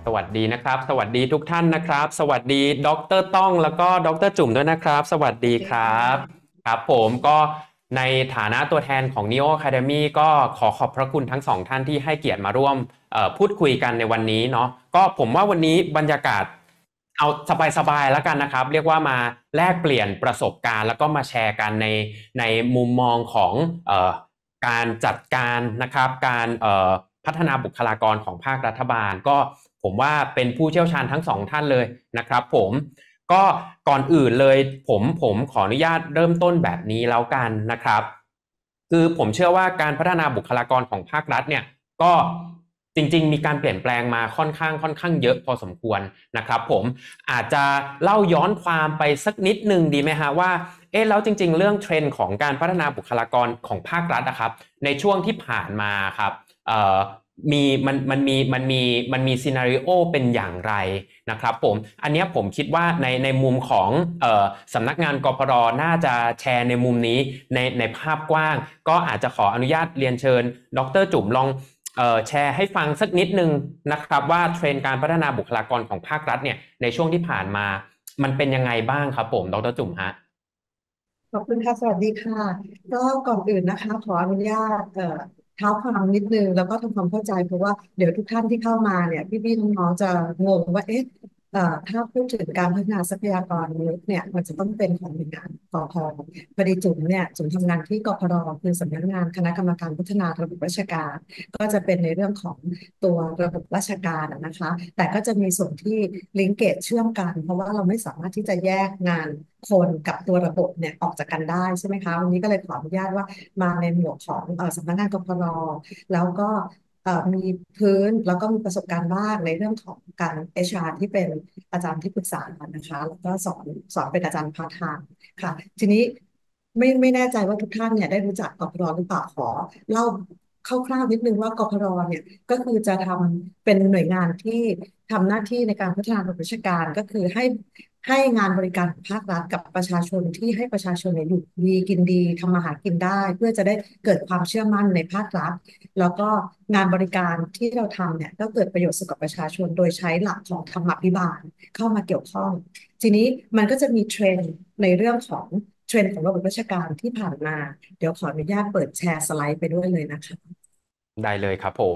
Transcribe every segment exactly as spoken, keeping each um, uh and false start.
สวัสดีนะครับสวัสดีทุกท่านนะครับสวัสดีดรต้องแล้วก็ดรจุ่มด้วยนะครับสวัสดีสวัสดีค่ครับะครับผมก็ในฐานะตัวแทนของ Neo Academy ก็ขอขอบพระคุณทั้งสองท่านที่ให้เกียรติมาร่วมเอ่อพูดคุยกันในวันนี้เนาะก็ผมว่าวันนี้บรรยากาศเอาสบายๆแล้วกันนะครับเรียกว่ามาแลกเปลี่ยนประสบการณ์แล้วก็มาแชร์กันในในมุมมองของเอ่อการจัดการนะครับการเอ่อ พัฒนาบุคลากรของภาครัฐบาลก็ผมว่าเป็นผู้เชี่ยวชาญทั้งสองท่านเลยนะครับผมก็ก่อนอื่นเลยผมผมขออนุญาตเริ่มต้นแบบนี้แล้วกันนะครับคือผมเชื่อว่าการพัฒนาบุคลากรของภาครัฐเนี่ยก็จริงๆมีการเปลี่ยนแปลงมาค่อนข้างค่อนข้างเยอะพอสมควรนะครับผมอาจจะเล่าย้อนความไปสักนิดนึงดีไหมฮะว่าเอ๊ะแล้วจริงๆเรื่องเทรนด์ของการพัฒนาบุคลากรของภาครัฐนะครับในช่วงที่ผ่านมาครับเอ่อ มีมันมันมีมันมีมันมีซีนาริโอเป็นอย่างไรนะครับผมอันนี้ผมคิดว่าในในมุมของเอ่อสำนักงานกพรน่าจะแชร์ในมุมนี้ในในภาพกว้างก็อาจจะขออนุญาตเรียนเชิญดรจุ๋มลองเอ่อแชร์ให้ฟังสักนิดนึงนะครับว่าเทรนด์การพัฒนาบุคลากรของภาครัฐเนี่ยในช่วงที่ผ่านมามันเป็นยังไงบ้างครับผมดรจุ๋มฮะขอบคุณค่ะสวัสดีค่ะก็ก่อนอื่นนะคะขออนุญาตเอ่อเท้าความนิดนึงแล้วก็ทำความเข้าใจเพราะว่าเดี๋ยวทุกท่านที่เข้ามาเนี่ยพี่ๆน้องๆจะงงว่าเอ๊ะเอ่อถ้าพูดถึงการพัฒนาทรัพยากรมนุษย์เนี่ยมันจะต้องเป็นของหน่วยงานกพพอดีจุ๋มเนี่ยจุ๋มทำงานที่กพรคือสำนักงานคณะกรรมการพัฒนาระบบราชการก็จะเป็นในเรื่องของตัวระบบราชการอะนะคะแต่ก็จะมีส่วนที่ลิงก์เกจเชื่อมกันเพราะว่าเราไม่สามารถที่จะแยกงานคนกับตัวระบบเนี่ยออกจากกันได้ใช่ไหมคะวันนี้ก็เลยขออนุญาตว่ามาในหมวดของเอ่อสำนักงานกพรแล้วก็เอ่อมีพื้นแล้วก็มีประสบการณ์บ้างในเรื่องของการ เอช อาร์ ที่เป็นอาจารย์ที่ปรึกษานะคะแล้วก็สอนสอนเป็นอาจารย์พาร์ทไทม์ค่ะทีนี้ไม่ไม่แน่ใจว่าทุกท่านเนี่ยได้รู้จักกพรหรือเปล่าขอเล่าคร่าวๆนิดนึงว่ากพรเนี่ยก็คือจะทำเป็นหน่วยงานที่ทำหน้าที่ในการพัฒนาระบบราชการก็คือให้ให้งานบริการของภาครัฐกับประชาชนที่ให้ประชาชนเนี่ยอยู่ดีกินดีทำมาหากินได้เพื่อจะได้เกิดความเชื่อมั่นในภาครัฐ แล้วก็งานบริการที่เราทำเนี่ยก็เกิดประโยชน์สุขกับประชาชนโดยใช้หลักของธรรมาภิบาลเข้ามาเกี่ยวข้องทีนี้มันก็จะมีเทรนด์ในเรื่องของเทรนด์ของระบบราชการที่ผ่านมาเดี๋ยวขออนุญาตเปิดแชร์สไลด์ไปด้วยเลยนะคะได้เลยครับผม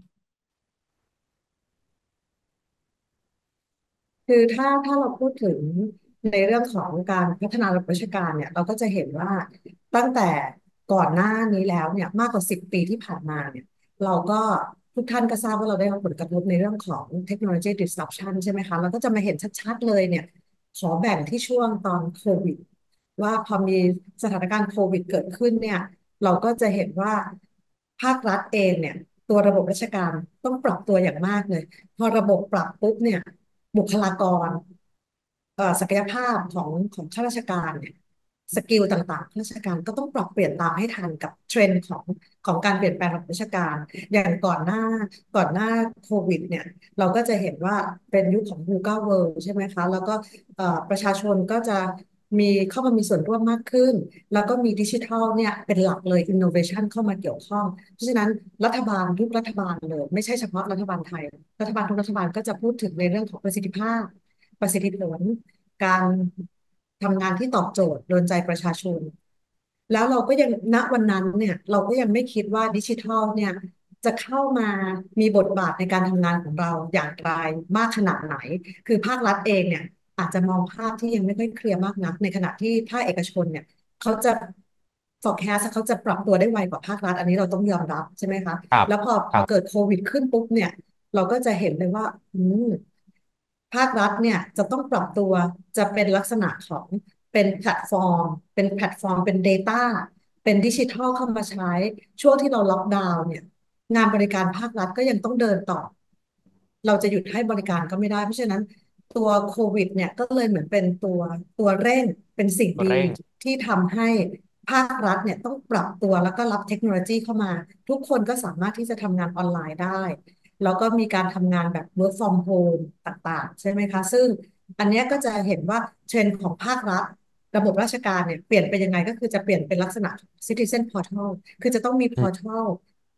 คือถ้าถ้าเราพูดถึงในเรื่องของการพัฒนาระบบราชการเนี่ยเราก็จะเห็นว่าตั้งแต่ก่อนหน้านี้แล้วเนี่ยมากกว่าสิบปีที่ผ่านมาเนี่ยเราก็ทุกท่านก็ทราบว่าเราได้รับผลกระทบในเรื่องของเทคโนโลยี disruption ใช่ไหมคะเราก็จะมาเห็นชัดๆเลยเนี่ยขอแบ่งที่ช่วงตอนโควิดว่าพอมีสถานการณ์โควิดเกิดขึ้นเนี่ยเราก็จะเห็นว่าภาครัฐเองเนี่ยตัวระบบราชการต้องปรับตัวอย่างมากเลยพอระบบปรับปุ๊บเนี่ย บุคลากรเอ่อศักยภาพของของข้าราชการเนี่ยสกิลต่างๆข้าราชการก็ต้องปรับเปลี่ยนตามให้ทันกับเทรนด์ของของการเปลี่ยนแปลงระบบราชการอย่างก่อนหน้าก่อนหน้าโควิดเนี่ยเราก็จะเห็นว่าเป็นยุคของ VUCA World ใช่ไหมคะแล้วก็เอ่อประชาชนก็จะมีเข้ามามีส่วนร่วมมากขึ้นแล้วก็มีดิจิทัลเนี่ยเป็นหลักเลย innovation เข้ามาเกี่ยวข้องเพราะฉะนั้นรัฐบาลทุกรัฐบาลเลยไม่ใช่เฉพาะรัฐบาลไทย รัฐบาลทุกรัฐบาลก็จะพูดถึงในเรื่องของประสิทธิภาพประสิทธิผลการทำงานที่ตอบโจทย์โดนใจประชาชนแล้วเราก็ยังณวันนั้นเนี่ยเราก็ยังไม่คิดว่าดิจิทัลเนี่ยจะเข้ามามีบทบาทในการทำงานของเราอย่างไรมากขนาดไหนคือภาครัฐเองเนี่ยอาจจะมองภาพที่ยังไม่ค่อยเคลียร์มากนักในขณะที่ภาคเอกชนเนี่ยเขาจะ forecast เขาจะปรับตัวได้ไวกว่าภาครัฐอันนี้เราต้องยอมรับใช่ไหมคะครับแล้วพอพอเกิดครับโควิดขึ้นปุ๊บเนี่ย เราก็จะเห็นเลยว่าอืมภาครัฐเนี่ยจะต้องปรับตัวจะเป็นลักษณะของเป็นแพลตฟอร์มเป็นแพลตฟอร์มเป็น Data เป็นดิจิทัลเข้ามาใช้ช่วงที่เราล็อกดาวน์เนี่ยงานบริการภาครัฐก็ยังต้องเดินต่อเราจะหยุดให้บริการก็ไม่ได้เพราะฉะนั้นตัวโควิดเนี่ยก็เลยเหมือนเป็นตัวตัวเร่งเป็นสิ่งดีเร่งที่ทำให้ภาครัฐเนี่ยต้องปรับตัวแล้วก็รับเทคโนโลยีเข้ามาทุกคนก็สามารถที่จะทำงานออนไลน์ได้ แล้วก็มีการทำงานแบบ work from home ต่างๆใช่ไหมคะซึ่งอันนี้ก็จะเห็นว่าเทรนด์ของภาครัฐระบบราชการเนี่ยเปลี่ยนไปยังไงก็คือจะเปลี่ยนเป็นลักษณะ citizen portal คือจะต้องมีอืม portal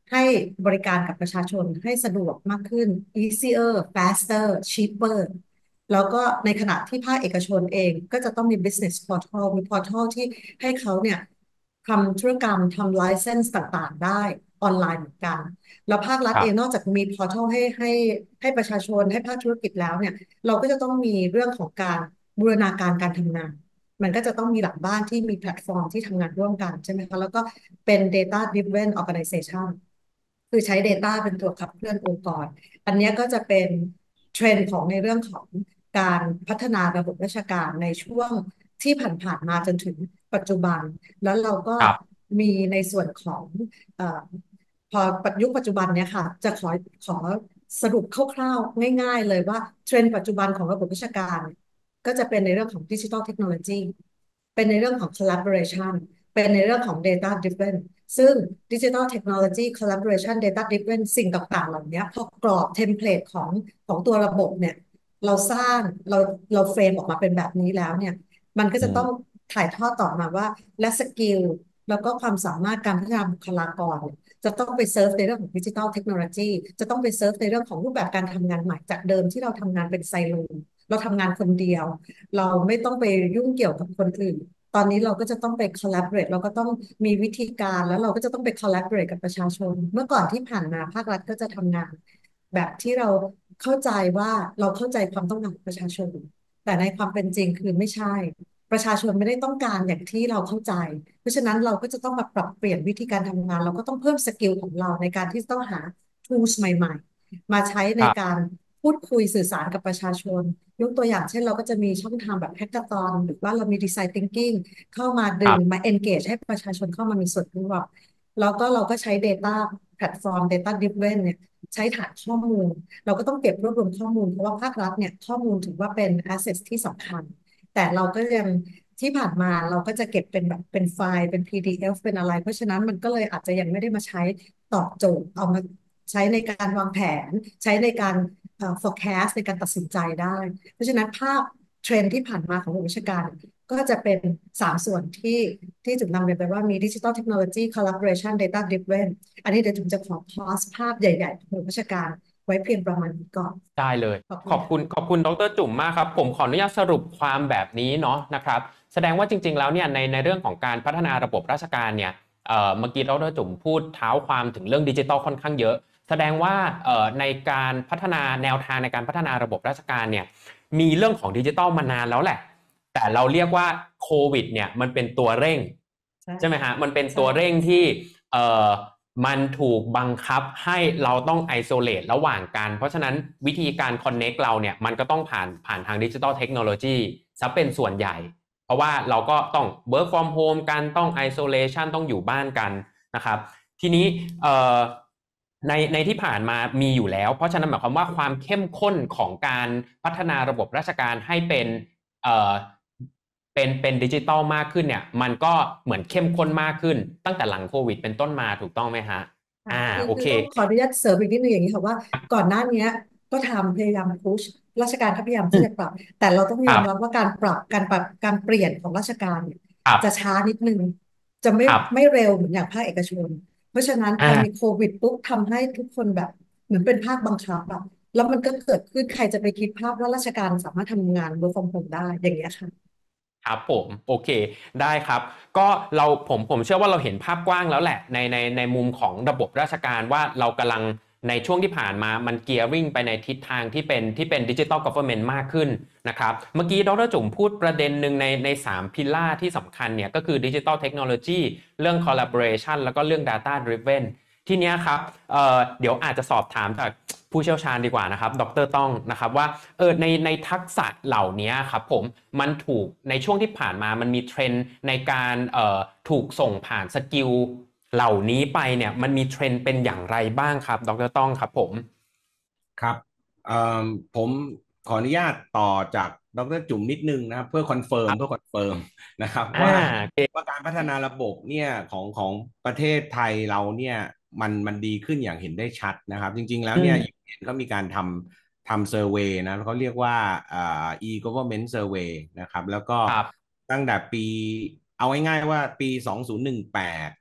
ให้บริการกับประชาชนให้สะดวกมากขึ้น easier faster cheaper แล้วก็ในขณะที่ภาคเอกชนเองก็จะต้องมี business portal มี portal ที่ให้เขาเนี่ยทำธุรกรรมทำ license ต่างๆได้ออนไลน์เหมือนกันแล้วภาครัฐครับเองนอกจากมี portal ให้ให้ให้ประชาชนให้ภาคธุรกิจแล้วเนี่ยเราก็จะต้องมีเรื่องของการบูรณาการการทำงาน มันก็จะต้องมีหลังบ้านที่มีแพลตฟอร์มที่ทำงานร่วมกันใช่ไหมคะแล้วก็เป็น data driven organization คือใช้ Data เป็นตัวขับเคลื่อนองค์กรอันนี้ก็จะเป็นเทรนด์ของในเรื่องของการพัฒนาระบบราชการในช่วงที่ผ่านๆมาจนถึงปัจจุบันแล้วเราก็ครับมีในส่วนของเอ่อพอปัจยุคปัจจุบันเนี่ยค่ะจะขอขอสรุปคร่าวๆง่ายๆเลยว่าเทรนด์ปัจจุบันของระบบราชการ ก็จะเป็นในเรื่องของดิจิทัลเทคโนโลยีเป็นในเรื่องของ collaboration เป็นในเรื่องของ data driven ซึ่ง digital technology collaboration data driven สิ่งต่างๆเหล่านี้พอกรอบเทมเพลตของของตัวระบบเนี่ยเราสร้างเราเราเฟรมออกมาเป็นแบบนี้แล้วเนี่ยมันก็อืมจะต้องถ่ายทอดต่อมาว่าและสกิลแล้วก็ความสามารถการพัฒนาบุคลากรจะต้องไปเซิร์ฟในเรื่องของดิจิทัลเทคโนโลยีจะต้องไปเซิร์ฟในเรื่องของรูปแบบการทำงานใหม่จากเดิมที่เราทำงานเป็นไซโลเราทำงานคนเดียว เราไม่ต้องไปยุ่งเกี่ยวกับคนอื่น ตอนนี้เราก็จะต้องไป collaborate เราก็ต้องมีวิธีการแล้วเราก็จะต้องไป collaborate กับประชาชน เมื่อก่อนที่ผ่านมาภาครัฐก็จะทำงานแบบที่เราเข้าใจว่าเราเข้าใจความต้องการของประชาชน แต่ในความเป็นจริงคือไม่ใช่ ประชาชนไม่ได้ต้องการอย่างที่เราเข้าใจ เพราะฉะนั้นเราก็จะต้องมาปรับเปลี่ยนวิธีการทำงานเราก็ต้องเพิ่มสกิลของเราในการที่ต้องหา tools ใหม่ๆมาใช้ในครับการพูดคุยสื่อสารกับประชาชน ยกตัวอย่างเช่นเราก็จะมีช่องทางแบบแฮกเกอร์ตอนหรือว่าเรามีดีไซน์ thinking เข้ามาคดึรับงมา engage ให้ประชาชนเข้ามามีส่วนร่วมแล้วก็เราก็ใช้ data แพลตฟอร์ม data driven เนี่ยใช้ฐานข้อมูลเราก็ต้องเก็บรวบรวมข้อมูลเพราะว่าภาครัฐเนี่ยข้อมูลถือว่าเป็น asset ที่สำคัญแต่เราก็ยังที่ผ่านมาเราก็จะเก็บเป็นแบบเป็นไฟล์เป็น พี ดี เอฟ เป็นอะไรเพราะฉะนั้นมันก็เลยอาจจะยังไม่ได้มาใช้ตอบโจทย์เอามาใช้ในการวางแผนใช้ในการเอ่อ forecast ในการตัดสินใจได้ เพราะฉะนั้นภาพเทรนด์ที่ผ่านมาของระบบราชการก็จะเป็นสามส่วนที่ที่จุดนำเรียนไปว่ามีดิจิทัลเทคโนโลยี collaboration data driven อันนี้เดี๋ยวจุ๋มจะขอพอสภาพใหญ่ๆของระบบราชการไว้เพียงประมาณนี้ก่อนได้เลยขอบคุขอบคุณณค่ะขอบคุณดรจุ๋มมากครับผมขออนุญาตสรุปความแบบนี้เนาะนะครับแสดงว่าจริงๆแล้วเนี่ยในในเรื่องของการพัฒนาระบบราชการเนี่ยเอ่อเมื่อกี้ดรจุ๋มพูดเท้าความถึงเรื่องดิจิทัลค่อนข้างเยอะแสดงว่าเอ่อในการพัฒนาแนวทางในการพัฒนาระบบราชการเนี่ยมีเรื่องของดิจิทัลมานานแล้วแหละแต่เราเรียกว่าโควิดเนี่ยมันเป็นตัวเร่งใช่ใช่ไหมฮะมันเป็นใช่ตัวเร่งที่เอ่อ มันถูกบังคับให้เราต้องไอโซเลตระหว่างกัน เพราะฉะนั้นวิธีการคอนเน็กเราเนี่ยมันก็ต้องผ่านผ่านทางดิจิทัลเทคโนโลยีซะเป็นส่วนใหญ่ เพราะว่าเราก็ต้อง work from home กันต้อง isolation ต้องอยู่บ้านกันนะครับทีนี้ในในที่ผ่านมามีอยู่แล้ว เพราะฉะนั้นหมายความว่าความเข้มข้นของการพัฒนาระบบราชการให้เป็นเอ่อเป็นเป็นดิจิตอลมากขึ้นเนี่ยมันก็เหมือนเข้มข้นมากขึ้นตั้งแต่หลังโควิดเป็นต้นมาถูกต้องไหมฮะค่ะอ่าคือโอเคคือต้องขออนุญาตเสริมอีกนิดนึงอย่างนี้ค่ะว่าก่อนหน้านี้ก็ทำพยายามพุชราชการก็พยายามอืมที่จะปรับแต่เราต้องครับยอมรับว่าการปรับการปรับการเปลี่ยนของราชการเนี่ยครับจะช้านิดนึงจะไม่ครับไม่เร็วเหมือนอย่างภาคเอกชนเพราะฉะนั้นพอมีอ่าโควิดปุ๊บทำให้ทุกคนแบบเหมือนเป็นภาคบังคับอะแล้วมันก็เกิดขึ้นใครจะไปคิดภาพว่าราชการสามารถทำงาน work from home ได้อย่างเงี้ยค่ะครับผมโอเคได้ครับก็เราผมผมเชื่อว่าเราเห็นภาพกว้างแล้วแหละในในในมุมของระบบราชการว่าเรากำลังในช่วงที่ผ่านมามันเกียร์ริ่งไปในทิศทางที่เป็นที่เป็นดิจิ t a ล g อ v e r n เมนต์มากขึ้นนะครับเมื่อกี้ดรจุ๋มพูดประเด็นหนึ่งในในสามพิล่าที่สำคัญเนี่ยก็คือดิจิทัลเทคโนโลยีเรื่อง collaboration แล้วก็เรื่อง data driven ทีเนี้ยครับเอ่อเดี๋ยวอาจจะสอบถามจากผู้เชี่ยวชาญดีกว่านะครับดรต้องนะครับว่าเออในในทักษะเหล่านี้ครับผมมันถูกในช่วงที่ผ่านมามันมีเทรนด์ในการเอ่อถูกส่งผ่านสกิลเหล่านี้ไปเนี่ยมันมีเทรนด์เป็นอย่างไรบ้างครับดรต้องครับผมครับเอ่อผมขออนุญาตต่อจากดรจุ๋มนิดนึงนะครับเพื่อคอนเฟิร์มเพื่อคอนเฟิร์มนะครับอ่าว่าโอเคว่าการพัฒนาระบบเนี่ยของของประเทศไทยเราเนี่ยมันมันดีขึ้นอย่างเห็นได้ชัดนะครับจริงๆแล้วอืเนี่ยมเขามีการทำทำเซอร์เวย์นะเขาเรียกว่าอ่า e-government survey นะครับแล้วก็ครับตั้งแต่ปีเอาง่ายๆว่าปีสองพันสิบแปด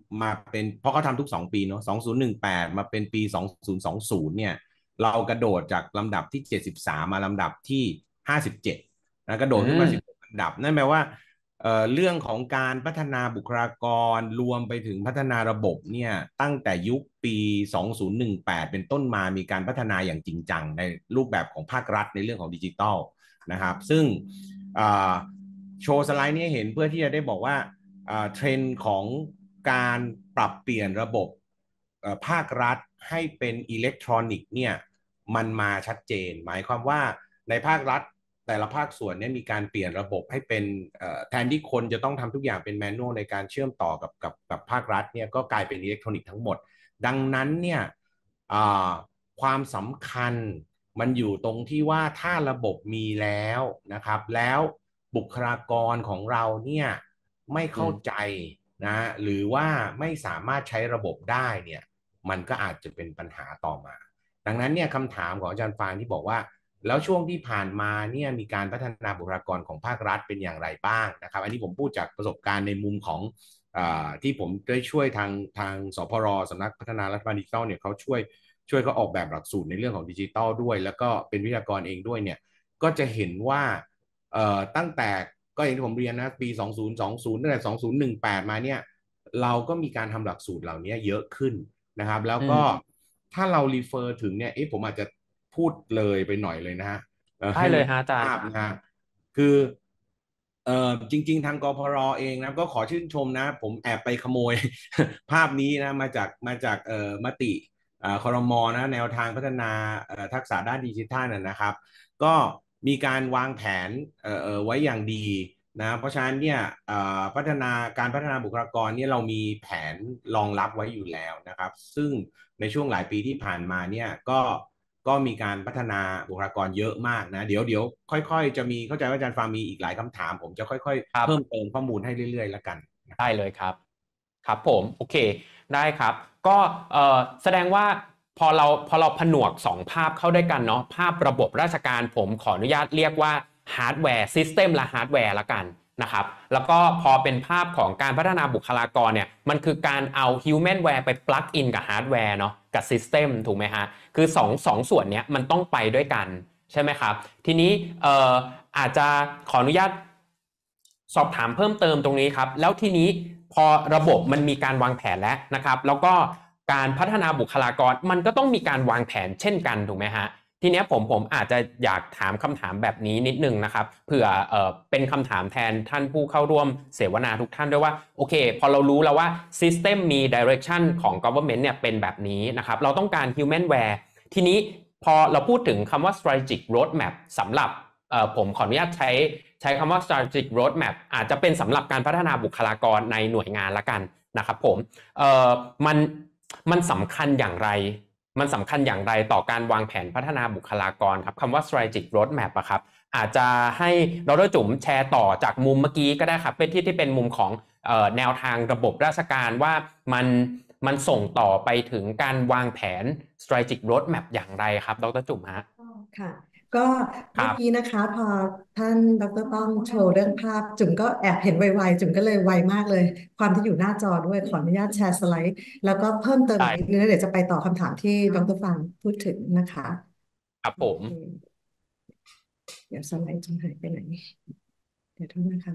มาเป็นเพราะเขาทำทุกสองปีเนาะสองศูนย์หนึ่งแปดมาเป็นปีสองศูนย์สองศูนย์เนี่ยเรากระโดดจากลำดับที่เจ็ดสิบสามมาลำดับที่ห้าสิบเจ็ดนะกระโดดอืขึ้นมามสิบอันดับนั่นแปลว่าเอ่อเรื่องของการพัฒนาบุคลากรรวมไปถึงพัฒนาระบบเนี่ยตั้งแต่ยุคปีสองศูนย์หนึ่งแปดเป็นต้นมามีการพัฒนาอย่างจริงจังในรูปแบบของภาครัฐในเรื่องของดิจิทัลนะครับซึ่งโชว์สไลด์นี้เห็นเพื่อที่จะได้บอกว่าเทรนด์ของการปรับเปลี่ยนระบบภาครัฐให้เป็นอิเล็กทรอนิกส์เนี่ยมันมาชัดเจนหมายความว่าในภาครัฐแต่ละภาคส่วนเนี่ยมีการเปลี่ยนระบบให้เป็นแทนที่คนจะต้องทำทุกอย่างเป็นแมนนวลในการเชื่อมต่อกับกับกับภาครัฐเนี่ยก็กลายเป็นอิเล็กทรอนิกส์ทั้งหมดดังนั้นเนี่ยความสำคัญมันอยู่ตรงที่ว่าถ้าระบบมีแล้วนะครับแล้วบุคลากรของเราเนี่ยไม่เข้าใจนะหรือว่าไม่สามารถใช้ระบบได้เนี่ยมันก็อาจจะเป็นปัญหาต่อมาดังนั้นเนี่ยคำถามของอาจารย์ฟางที่บอกว่าแล้วช่วงที่ผ่านมาเนี่ยมีการพัฒนาบุคลากรของภาครัฐเป็นอย่างไรบ้างนะครับอันนี้ผมพูดจากประสบการณ์ในมุมของอที่ผมได้ช่วยทางทางสพรสำนักพัฒนารัฐบาลดิจิทัลเนี่ยเขาช่วยช่วยเขาออกแบบหลักสูตรในเรื่องของดิจิทัลด้วยแล้วก็เป็นวิทยากรเองด้วยเนี่ยก็จะเห็นว่าตั้งแต่ก็อย่างที่ผมเรียนนะปีสองพันยี่สิบตั้งแต่สองพันสิบแปดมาเนี่ยเราก็มีการทำหลักสูตรเหล่านี้เยอะขึ้นนะครับแล้วก็ถ้าเรารีเฟอร์ถึงเนี่ยเอ๊ะผมอาจจะพูดเลยไปหน่อยเลยนะฮะได้เลยฮะอาจารย์นะฮะคือเอ่อจริงๆทางกพรเองนะก็ขอชื่นชมนะผมแอบไปขโมย ภาพนี้นะมาจากมาจากเอ่อมติครมนะแนวทางพัฒนาทักษะด้านดิจิทัลนะครับก็มีการวางแผนเอ่อไว้อย่างดีนะเพราะฉะนั้นเนี่ยพัฒนาการพัฒนาบุคลากรเนี่ยเรามีแผนรองรับไว้อยู่แล้วนะครับซึ่งในช่วงหลายปีที่ผ่านมาเนี่ยก็ก็มีการพัฒนาบุคลากรเยอะมากนะเดี๋ยวเดี๋ยวค่อยๆจะมีเข้าใจว่าอาจารย์ฟางมีอีกหลายคำถามผมจะค่อยๆเพิ่มเติมข้อมูลให้เรื่อยๆแล้วกันได้เลยครับครับผมโอเคได้ครับก็เอ่อแสดงว่าพอเราพอเราผนวกสองภาพเข้าด้วยกันเนาะภาพระบบราชการผมขออนุญาตเรียกว่าฮาร์ดแวร์ซิสเต็มและฮาร์ดแวร์ละกันนะครับแล้วก็พอเป็นภาพของการพัฒนาบุคลากรเนี่ยมันคือการเอาฮิวแมนแวร์ไปปลั๊กอินกับฮาร์ดแวร์เนาะกับซิสเต็มถูกไหมฮะคือสองสองส่วนเนี้ยมันต้องไปด้วยกันใช่ไหมครับทีนี้เอ่ออาจจะขออนุญาตสอบถามเพิ่มเติมตรงนี้ครับแล้วทีนี้พอระบบมันมีการวางแผนแล้วนะครับแล้วก็การพัฒนาบุคลากรมันก็ต้องมีการวางแผนเช่นกันถูกไหมฮะทีนี้ผมผมอาจจะอยากถามคำถามแบบนี้นิดนึงนะครับเผื่อเอ่อเป็นคำถามแทนท่านผู้เข้าร่วมเสวนาทุกท่านด้วยว่าโอเคพอเรารู้แล้วว่า System มี Direction ของ Government เนี่ยเป็นแบบนี้นะครับเราต้องการ Humanware ทีนี้พอเราพูดถึงคำว่า Strategic Roadmap สำหรับเอ่อผมขออนุญาตใช้ใช้คำว่า strategic roadmap อาจจะเป็นสำหรับการพัฒนาบุคลากรในหน่วยงานละกันนะครับผมเอ่อมันมันสำคัญอย่างไรมันสำคัญอย่างไรต่อการวางแผนพัฒนาบุคลากรครับคำว่า strategic roadmap อะครับอาจจะให้ดร.จุ๋มแชร์ต่อจากมุมเมื่อกี้ก็ได้ครับเป็นที่ที่เป็นมุมของเอ่อแนวทางระบบราชการว่ามันมันส่งต่อไปถึงการวางแผน strategic roadmap อย่างไรครับดร.จุ๋มฮะค่ะก็เมื่อกี้นะคะพอท่านดร.ต้องโชว์เรื่องภาพจุ๋มก็แอบเห็นไวๆจุ๋มก็เลยไวมากเลยความที่อยู่หน้าจอด้วยขออนุญาตแชร์สไลด์แล้วก็เพิ่มเติมอีกนิดนึงเดี๋ยวจะไปต่อคำถามที่ดร.ฟังพูดถึงนะคะครับผมเดี๋ยวสไลด์จุ๋มหายไปไหนเดี๋ยวโทษนะคะ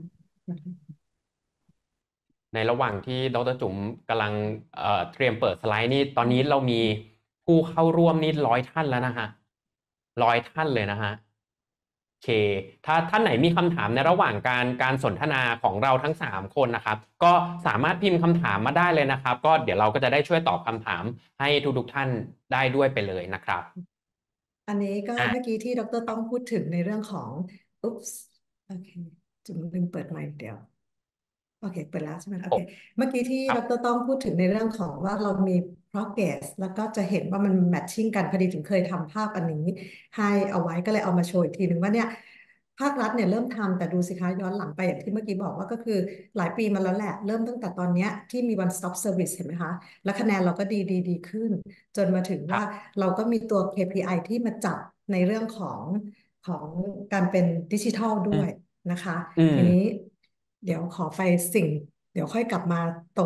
ในระหว่างที่ดร.จุ๋มกำลังเอ่อเตรียมเปิดสไลด์นี่ตอนนี้เรามีผู้เข้าร่วมนี่ร้อยท่านแล้วนะฮะร้อยท่านเลยนะฮะโอเคถ้าท่านไหนมีคำถามในระหว่างการการสนทนาของเราทั้งสามคนนะครับก็สามารถพิมพ์คำถามมาได้เลยนะครับก็เดี๋ยวเราก็จะได้ช่วยตอบคำถามให้ทุกๆท่านได้ด้วยไปเลยนะครับอันนี้ก็เมื่อกี้ที่ดร.ต้องพูดถึงในเรื่องของอุ๊ปส์โอเคจุ๋มลืมเปิดไมค์เดี๋ยวโอเคเปิดแล้วใช่ไหมโอเคเมื่อกี้ที่ดร.ต้องพูดถึงในเรื่องของว่าเรามี progress แล้วก็จะเห็นว่ามัน matching กันพอดีถึงเคยทำภาพอันนี้ให้เอาไว้ก็เลยเอามาโชว์อีกทีหนึ่งว่าเนี่ยภาครัฐเนี่ยเริ่มทำแต่ดูสิคะย้อนหลังไปอย่างที่เมื่อกี้บอกว่าก็คือหลายปีมาแล้วแหละเริ่มตั้งแต่ตอนนี้ที่มี one stop service เห็นไหมคะแล้วคะแนนเราก็ดีดีดีขึ้นจนมาถึงว่าเราก็มีตัว เค พี ไอ ที่มาจับในเรื่องของของการเป็นดิจิทัลด้วยนะคะทีนี้เดี๋ยวขอไปสิ่งเดี๋ยวค่อยกลับมาตรง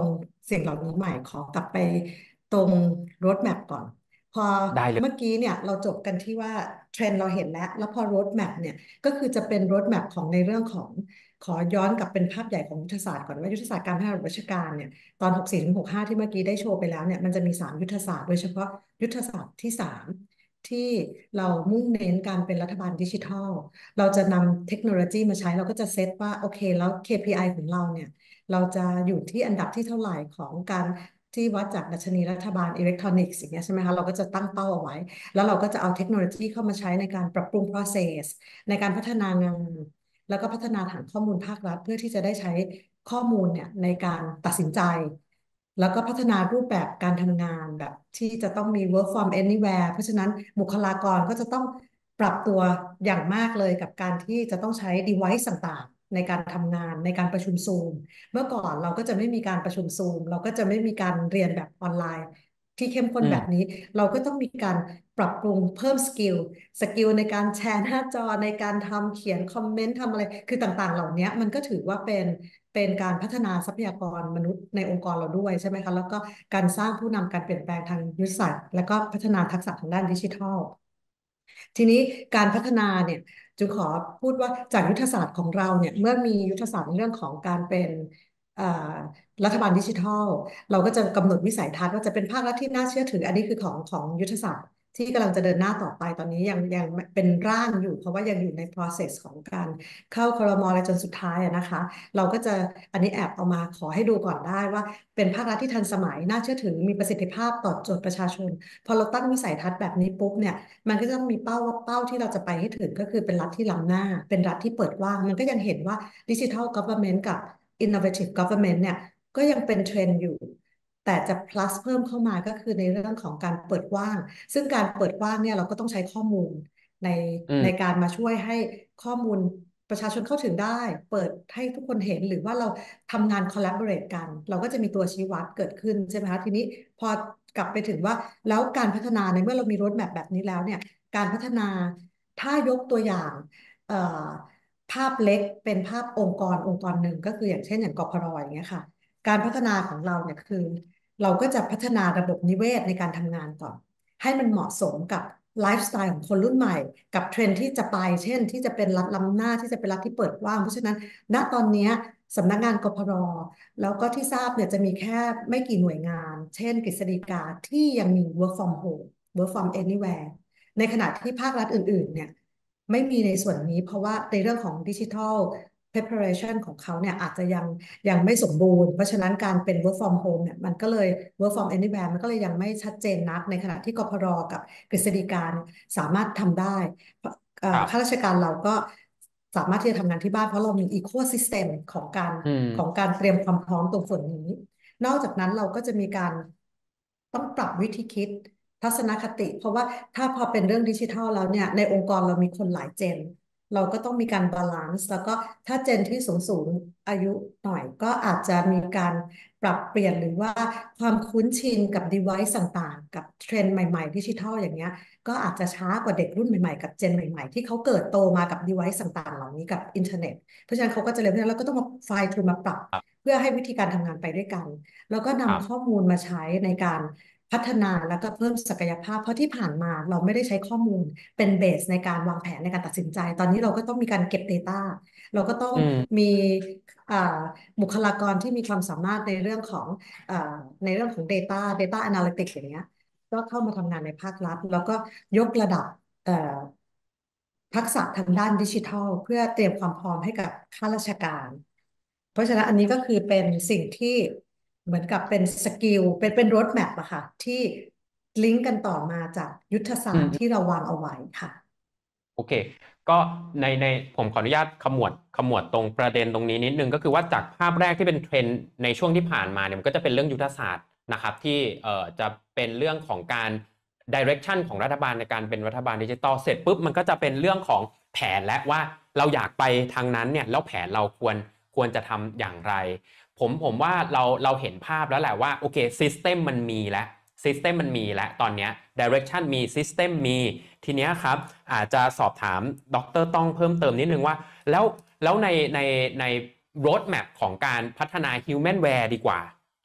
สิ่งเหล่านี้ใหม่ขอกลับไปตรง road map ก่อนพอได้เลยเมื่อกี้เนี่ยเราจบกันที่ว่าเทรนด์เราเห็นแล้วแล้วพอ road map เนี่ยก็คือจะเป็น road map ของในเรื่องของขอย้อนกลับเป็นภาพใหญ่ของยุทธศาสตร์ก่อนว่ายุทธศาสตร์การพัฒนาระบบราชการเนี่ยตอนหกสี่ถึงหกห้าที่เมื่อกี้ได้โชว์ไปแล้วเนี่ยมันจะมีสามยุทธศาสตร์โดยเฉพาะยุทธศาสตร์ที่สามที่เรามุ่งเน้นการเป็นรัฐบาลดิจิทัลเราจะนำเทคโนโลยีมาใช้เราก็จะเซตว่าโอเคแล้ว เค พี ไอ ของเราเนี่ยเราจะอยู่ที่อันดับที่เท่าไหร่ของการที่วัดจากดัชนีรัฐบาลอิเล็กทรอนิกส์อย่างเงี้ยใช่ไหมคะเราก็จะตั้งเป้าเอาไว้แล้วเราก็จะเอาเทคโนโลยีเข้ามาใช้ในการปรับปรุง process ในการพัฒนางานแล้วก็พัฒนาฐานข้อมูลภาครัฐเพื่อที่จะได้ใช้ข้อมูลเนี่ยในการตัดสินใจแล้วก็พัฒนารูปแบบการทำงานแบบที่จะต้องมี work from anywhere เพราะฉะนั้นบุคลากรก็จะต้องปรับตัวอย่างมากเลยกับการที่จะต้องใช้ device ต่างๆในการทำงานในการประชุมซูมเมื่อก่อนเราก็จะไม่มีการประชุมซูมเราก็จะไม่มีการเรียนแบบออนไลน์ที่เข้มข้นอืมแบบนี้เราก็ต้องมีการปรับปรุงเพิ่มสกิลสกิลในการแชร์หน้าจอในการทำเขียนคอมเมนต์ทำอะไรคือต่างๆเหล่านี้มันก็ถือว่าเป็นเป็นการพัฒนาทรัพยากรมนุษย์ในองค์กรเราด้วยใช่ไหมคะแล้วก็การสร้างผู้นำการเปลี่ยนแปลงทางยุทธศาสตร์และก็พัฒนาทักษะทางด้านดิจิทัล ทีนี้การพัฒนาเนี่ยจุขอพูดว่าจากยุทธศาสตร์ของเราเนี่ยเมื่อมียุทธศาสตร์ในเรื่องของการเป็นรัฐบาลดิจิทัลเราก็จะกำหนดวิสัยทัศน์ว่าจะเป็นภาครัฐที่น่าเชื่อถืออันนี้คือของของยุทธศาสตร์ที่กำลังจะเดินหน้าต่อไปตอนนี้ยังยังเป็นร่างอยู่เพราะว่ายังอยู่ใน process ของการเข้าครม.อะไรจนสุดท้ายนะคะเราก็จะอันนี้แอบเอามาขอให้ดูก่อนได้ว่าเป็นภาครัฐที่ทันสมัยน่าเชื่อถือมีประสิทธิภาพตอบโจทย์ประชาชนพอเราตั้งวิสัยทัศน์แบบนี้ปุ๊บเนี่ย มันก็จะต้องมีเป้าว่าเป้าที่เราจะไปให้ถึงก็คือเป็นรัฐที่ล้ำหน้าเป็นรัฐที่เปิดกว้างมันก็ยังเห็นว่าดิจิทัล government กับ innovative government เนี่ยก็ยังเป็นเทรนด์อยู่แต่จะ plus เพิ่มเข้ามาก็คือในเรื่องของการเปิดกว้างซึ่งการเปิดกว้างเนี่ยเราก็ต้องใช้ข้อมูลในอืมในการมาช่วยให้ข้อมูลประชาชนเข้าถึงได้เปิดให้ทุกคนเห็นหรือว่าเราทำงาน collaborate กันเราก็จะมีตัวชี้วัดเกิดขึ้นใช่ไหมคะทีนี้พอกลับไปถึงว่าแล้วการพัฒนาในเมื่อเรามี road map แบบนี้แล้วเนี่ยการพัฒนาถ้ายกตัวอย่างเอ่อภาพเล็กเป็นภาพองค์กรองค์กรหนึ่งก็คืออย่างเช่นอย่างกพรอย่างเงี้ยค่ะการพัฒนาของเราเนี่ยคือเราก็จะพัฒนาระบบนิเวศในการทำงานก่อนให้มันเหมาะสมกับไลฟ์สไตล์ของคนรุ่นใหม่กับเทรนด์ที่จะไปเช่นที่จะเป็นรัฐล้ำหน้าที่จะเป็นรัฐที่เปิดกว้างเพราะฉะนั้นณตอนนี้สำนักงานกพรแล้วก็ที่ทราบเนี่ยจะมีแค่ไม่กี่หน่วยงานเช่นกฤษฎีกาที่ยังมี work from home work from anywhere ในขณะที่ภาครัฐอื่นๆเนี่ยไม่มีในส่วนนี้เพราะว่าในเรื่องของดิจิทัล preparation ของเขาเนี่ยอาจจะยังยังไม่สมบูรณ์เพราะฉะนั้นการเป็น work from home เนี่ยมันก็เลย work from anywhere มันก็เลยยังไม่ชัดเจนนักในขณะที่กพรกับกฤษฎีกาสามารถทำได้ข้าราชการเราก็สามารถที่จะทำงานที่บ้านเพราะเรามี ecosystem ของการของการเตรียมความพร้อมตรงส่วนนี้นอกจากนั้นเราก็จะมีการต้องปรับวิธีคิดทัศนคติเพราะว่าถ้าพอเป็นเรื่องดิจิทัลแล้วเนี่ยในองค์กรเรามีคนหลายเจนเราก็ต้องมีการบาลานซ์แล้วก็ถ้าเจนที่สูงสูงอายุหน่อยก็อาจจะมีการปรับเปลี่ยนหรือว่าความคุ้นชินกับ device ต่างๆกับเทรนด์ใหม่ๆดิจิทัลอย่างเงี้ยก็อาจจะช้ากว่าเด็กรุ่นใหม่ๆกับเจนใหม่ๆที่เขาเกิดโตมากับ device ต่างๆเหล่านี้กับอินเทอร์เน็ตเพราะฉะนั้นเขาก็จะเร็วเพราะฉะนั้นเราก็ต้องมาไฟล์ทูลมาปรับเพื่อให้วิธีการทำงานไปด้วยกันแล้วก็นำข้อมูลมาใช้ในการพัฒนาแล้วก็เพิ่มศักยภาพเพราะที่ผ่านมาเราไม่ได้ใช้ข้อมูลเป็นเบสในการวางแผนในการตัดสินใจตอนนี้เราก็ต้องมีการเก็บ Data เราก็ต้องมีบุคลากรที่มีความสามารถในเรื่องของในเรื่องของ Data Data Analytics อย่างเงี้ยก็เข้ามาทำงานในภาครัฐแล้วก็ยกระดับทักษะทางด้านดิจิทัลเพื่อเตรียมความพร้อมให้กับข้าราชการเพราะฉะนั้นอันนี้ก็คือเป็นสิ่งที่เหมือนกับเป็นสกิลเป็นเป็นโรดแมปอะค่ะที่ลิงก์กันต่อมาจากยุทธศาสตร์ที่เราวางเอาไว้ค่ะโอเคก็ในในผมขออนุญาตขมวดขมวดตรงประเด็นตรงนี้นิดนึงก็คือว่าจากภาพแรกที่เป็นเทรนด์ในช่วงที่ผ่านมาเนี่ยมันก็จะเป็นเรื่องยุทธศาสตร์นะครับที่เอ่อจะเป็นเรื่องของการ direction ของรัฐบาลในการเป็นรัฐบาลดิจิตอลเสร็จปุ๊บมันก็จะเป็นเรื่องของแผนและว่าเราอยากไปทางนั้นเนี่ยแล้วแผนเราควรควรจะทำอย่างไรผมผมว่าเราเราเห็นภาพแล้วแหละว่าโอเคซิสเต็มมันมีแล้วซิสเต็มมันมีแล้วตอนนี้ direction มี system มีทีนี้ครับอาจจะสอบถามดร.ต้องเพิ่มเติมนิดนึงว่าแล้วแล้วในในใน road map ของการพัฒนา humanware ดีกว่า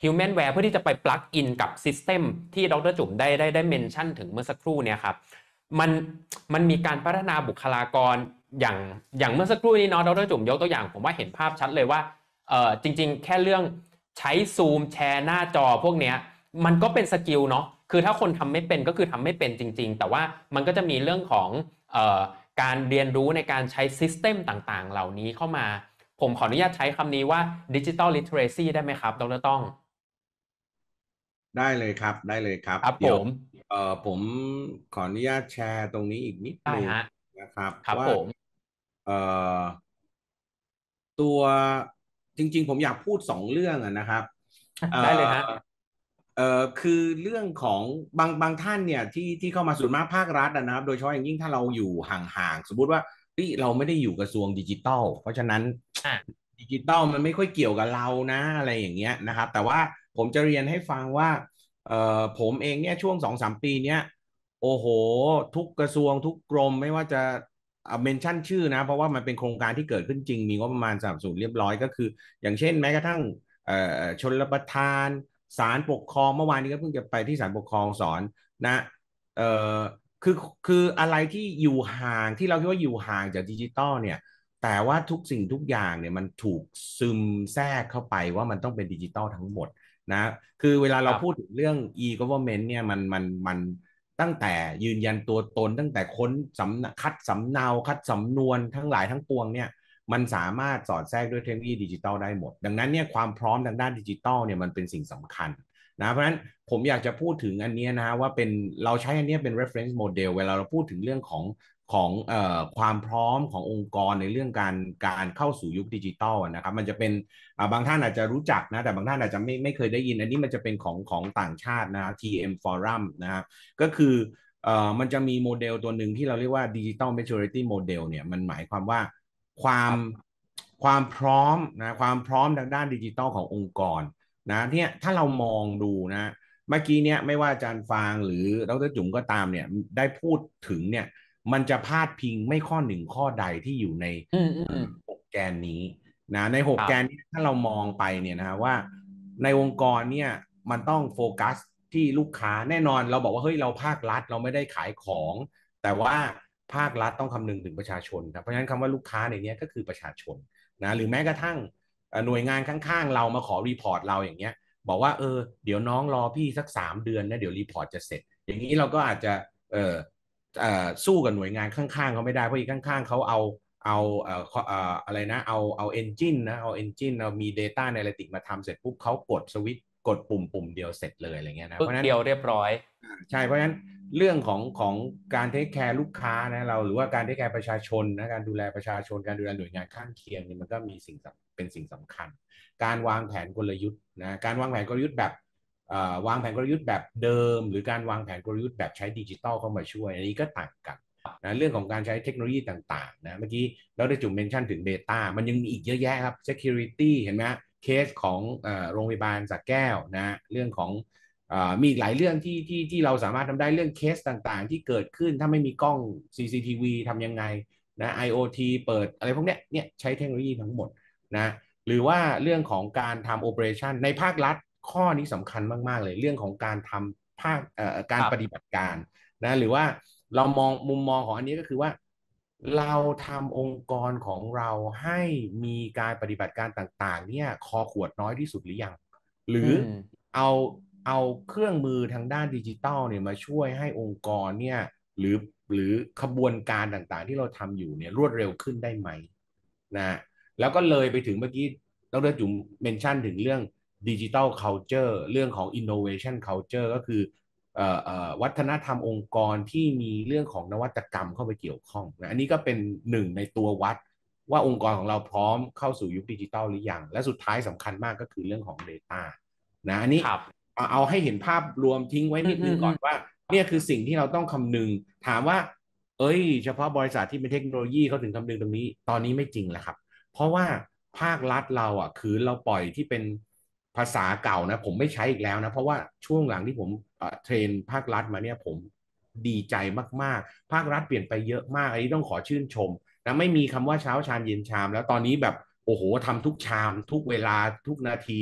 Humanware เพื่อที่จะไป plug in กับ System ที่ดรจุ๋มได้ได้ได้เมนชั่นถึงเมื่อสักครู่เนี่ยครับมันมันมีการพัฒนาบุคลากรอย่างอย่างเมื่อสักครู่นี้เนาะดรจุ๋มยกตัวอย่างผมว่าเห็นภาพชัดเลยว่าเออจริงๆแค่เรื่องใช้ซูมแชร์หน้าจอพวกเนี้ยมันก็เป็นสกิลเนาะคือถ้าคนทำไม่เป็นก็คือทำไม่เป็นจริงๆแต่ว่ามันก็จะมีเรื่องของเอ่อการเรียนรู้ในการใช้ซิสเต็มต่างๆเหล่านี้เข้ามาผมขออนุญาตใช้คำนี้ว่า Digital Literacy ได้ไหมครับดรต้องได้เลยครับได้เลยครับครับผเดี๋ยวมเอ่อผมขออนุญาตแชร์ตรงนี้อีกนิดนึงได้ฮะนะครับว่าครับผมเอ่อตัวจริงๆผมอยากพูดสองเรื่องอะนะครับเอ่ได้เลยฮะอเอ่อคือเรื่องของบางบางท่านเนี่ยที่ที่เข้ามาส่วนมากภาครัฐอะนะครับโดยเฉพาะอย่างยิ่งถ้าเราอยู่ห่างๆสมมุติว่าเฮ้ยเราไม่ได้อยู่กระทรวงดิจิทัลเพราะฉะนั้นอ่ะดิจิทัลมันไม่ค่อยเกี่ยวกับเรานะอะไรอย่างเงี้ยนะครับแต่ว่าผมจะเรียนให้ฟังว่า เอ่อผมเองเนี่ยช่วงสองสามปีเนี้ยโอ้โหทุกกระทรวงทุกกรมไม่ว่าจะเมนชั่นชื่อนะเพราะว่ามันเป็นโครงการที่เกิดขึ้นจริงมีงบประมาณสนับสนุนเรียบร้อยก็คืออย่างเช่นแม้กระทั่งเอ่อชลประทานศาลปกครองเมื่อวานนี้ก็เพิ่งจะไปที่ศาลปกครองสอนนะเอ่อคือคืออะไรที่อยู่ห่างที่เราคิดว่าอยู่ห่างจากดิจิตอลเนี่ยแต่ว่าทุกสิ่งทุกอย่างเนี่ยมันถูกซึมแทรกเข้าไปว่ามันต้องเป็นดิจิตอลทั้งหมด นะคือเวลาเราพูดครับถึงเรื่อง e-government เนี่ยมันมันมันตั้งแต่ยืนยันตัวตนตั้งแต่ค้นสำคัดสำเนาคัดสำนวนทั้งหลายทั้งปวงเนี่ยมันสามารถสอดแทรกด้วยเทคโนโลยีดิจิตอลได้หมดดังนั้นเนี่ยความพร้อมทางด้านดิจิตอลเนี่ยมันเป็นสิ่งสำคัญนะเพราะฉะนั้นผมอยากจะพูดถึงอันนี้นะว่าเป็นเราใช้อันนี้เป็น reference model เวลาเราพูดถึงเรื่องของของเอ่อความพร้อมขององค์กรในเรื่องการการเข้าสู่ยุคดิจิตอลนะครับมันจะเป็น อ่าบางท่านอาจจะรู้จักนะแต่บางท่านอาจจะไม่ไม่เคยได้ยินอันนี้มันจะเป็นของของต่างชาตินะ ที เอ็ม Forum นะครับก็คือเอ่อมันจะมีโมเดลตัวหนึ่งที่เราเรียกว่า Digital Maturity Model เนี่ยมันหมายความว่าความความพร้อมนะความพร้อมทางด้านดิจิตอลขององค์กรนะเนี่ยถ้าเรามองดูนะเมื่อกี้เนี่ยไม่ว่าอาจารย์ฟางหรือดรจุ๋มก็ตามเนี่ยได้พูดถึงเนี่ยมันจะพาดพิงไม่ข้อหนึ่งข้อใดที่อยู่ในอืมอืมอืมหกแกนนี้ นะในหกแกนครับนี้ถ้าเรามองไปเนี่ยนะว่าในองค์กรเนี่ยมันต้องโฟกัสที่ลูกค้าแน่นอนเราบอกว่าเฮ้ยเราภาครัฐเราไม่ได้ขายของแต่ว่าภาครัฐต้องคำนึงถึงประชาชนครับเพราะฉะนั้นคำว่าลูกค้าในนี้ก็คือประชาชนนะหรือแม้กระทั่งหน่วยงานข้างๆเรามาขอรีพอร์ตเราอย่างเงี้ยบอกว่าเออเดี๋ยวน้องรอพี่สักสามเดือนนะเดี๋ยวรีพอร์ตจะเสร็จอย่างนี้เราก็อาจจะเออเอ่อสู้กับหน่วยงานข้างๆเขาไม่ได้เพราะอีกข้างๆเขาเอา เอาเอ่อเอ่ออะไรนะเอาเอาเอนจินนะเอาเอนจินเรามี Data Analytics มาทำเสร็จปุ๊บเขากดสวิตช์กดปุ่มปุ่มเดียวเสร็จเลยอะไรเงี้ยนะเพราะฉะนั้นปึ๊กเดียวเรียบร้อยใช่เพราะฉะนั้นเรื่องของของการเทคแคร์ลูกค้านะเราหรือว่าการเทคแคร์ประชาชนนะการดูแลประชาชนการดูแลหน่วยงานข้างเคียงเนี่ยมันก็มีสิ่งเป็นสิ่งสำคัญการวางแผนกลยุทธ์นะการวางแผนกลยุทธ์แบบวางแผนกลยุทธ์แบบเดิมหรือการวางแผนกลยุทธ์แบบใช้ดิจิทัลเข้ามาช่วยอันนี้ก็ต่างกันนะเรื่องของการใช้เทคโนโลยีต่างๆนะเมื่อกี้เราได้จุ่มเมนชั่นถึง Data มันยังมีอีกเยอะแยะครับ Security เห็นไหมเคสของโรงพยาบาลสักแก้วนะเรื่องของมีอีกหลายเรื่องที่ที่ที่เราสามารถทำได้เรื่องเคสต่างๆที่เกิดขึ้นถ้าไม่มีกล้อง ซี ซี ที วี ทำยังไงนะ IoT เปิดอะไรพวกเนี้ยเนี่ยใช้เทคโนโลยีทั้งหมดนะหรือว่าเรื่องของการทำโอเปอเรชันในภาครัฐข้อนี้สำคัญมากๆเลยเรื่องของการทำภาคการปฏิบัติการนะหรือว่าเรามองมุมมองของอันนี้ก็คือว่าเราทำองค์กรของเราให้มีการปฏิบัติการต่างๆเนี่ยคอขวดน้อยที่สุดหรือยังหรือเอาเอาเครื่องมือทางด้านดิจิตอลเนี่ยมาช่วยให้องค์กรเนี่ยหรือหรือขบวนการต่างๆที่เราทำอยู่เนี่ยรวดเร็วขึ้นได้ไหมนะแล้วก็เลยไปถึงเมื่อกี้ดรจุ๋มเมนชั่นถึงเรื่องดิจิทัล culture เรื่องของ innovation culture ก็คือวัฒนธรรมองค์กรที่มีเรื่องของนวัตกรรมเข้าไปเกี่ยวข้องนะอันนี้ก็เป็นหนึ่งในตัววัดว่าองค์กรของเราพร้อมเข้าสู่ยุคดิจิทัลหรือยังและสุดท้ายสำคัญมากก็คือเรื่องของ Data นะอันนี้เอาให้เห็นภาพรวมทิ้งไว้นิดนึงก่อนว่าเนี่ยคือสิ่งที่เราต้องคำนึงถามว่าเอ้ยเฉพาะบริษัทที่เป็นเทคโนโลยีเขาถึงคำนึงตรงนี้ตอนนี้ไม่จริงแล้วครับเพราะว่าภาครัฐเราอ่ะคือเราปล่อยที่เป็นภาษาเก่านะผมไม่ใช้อีกแล้วนะเพราะว่าช่วงหลังที่ผมเทรนภาครัฐมาเนี่ยผมดีใจมากๆภาครัฐเปลี่ยนไปเยอะมากอันนี้ต้องขอชื่นชมนะไม่มีคำว่าเช้าชามเย็นชามแล้วตอนนี้แบบโอ้โหทำทุกชามทุกเวลาทุกนาที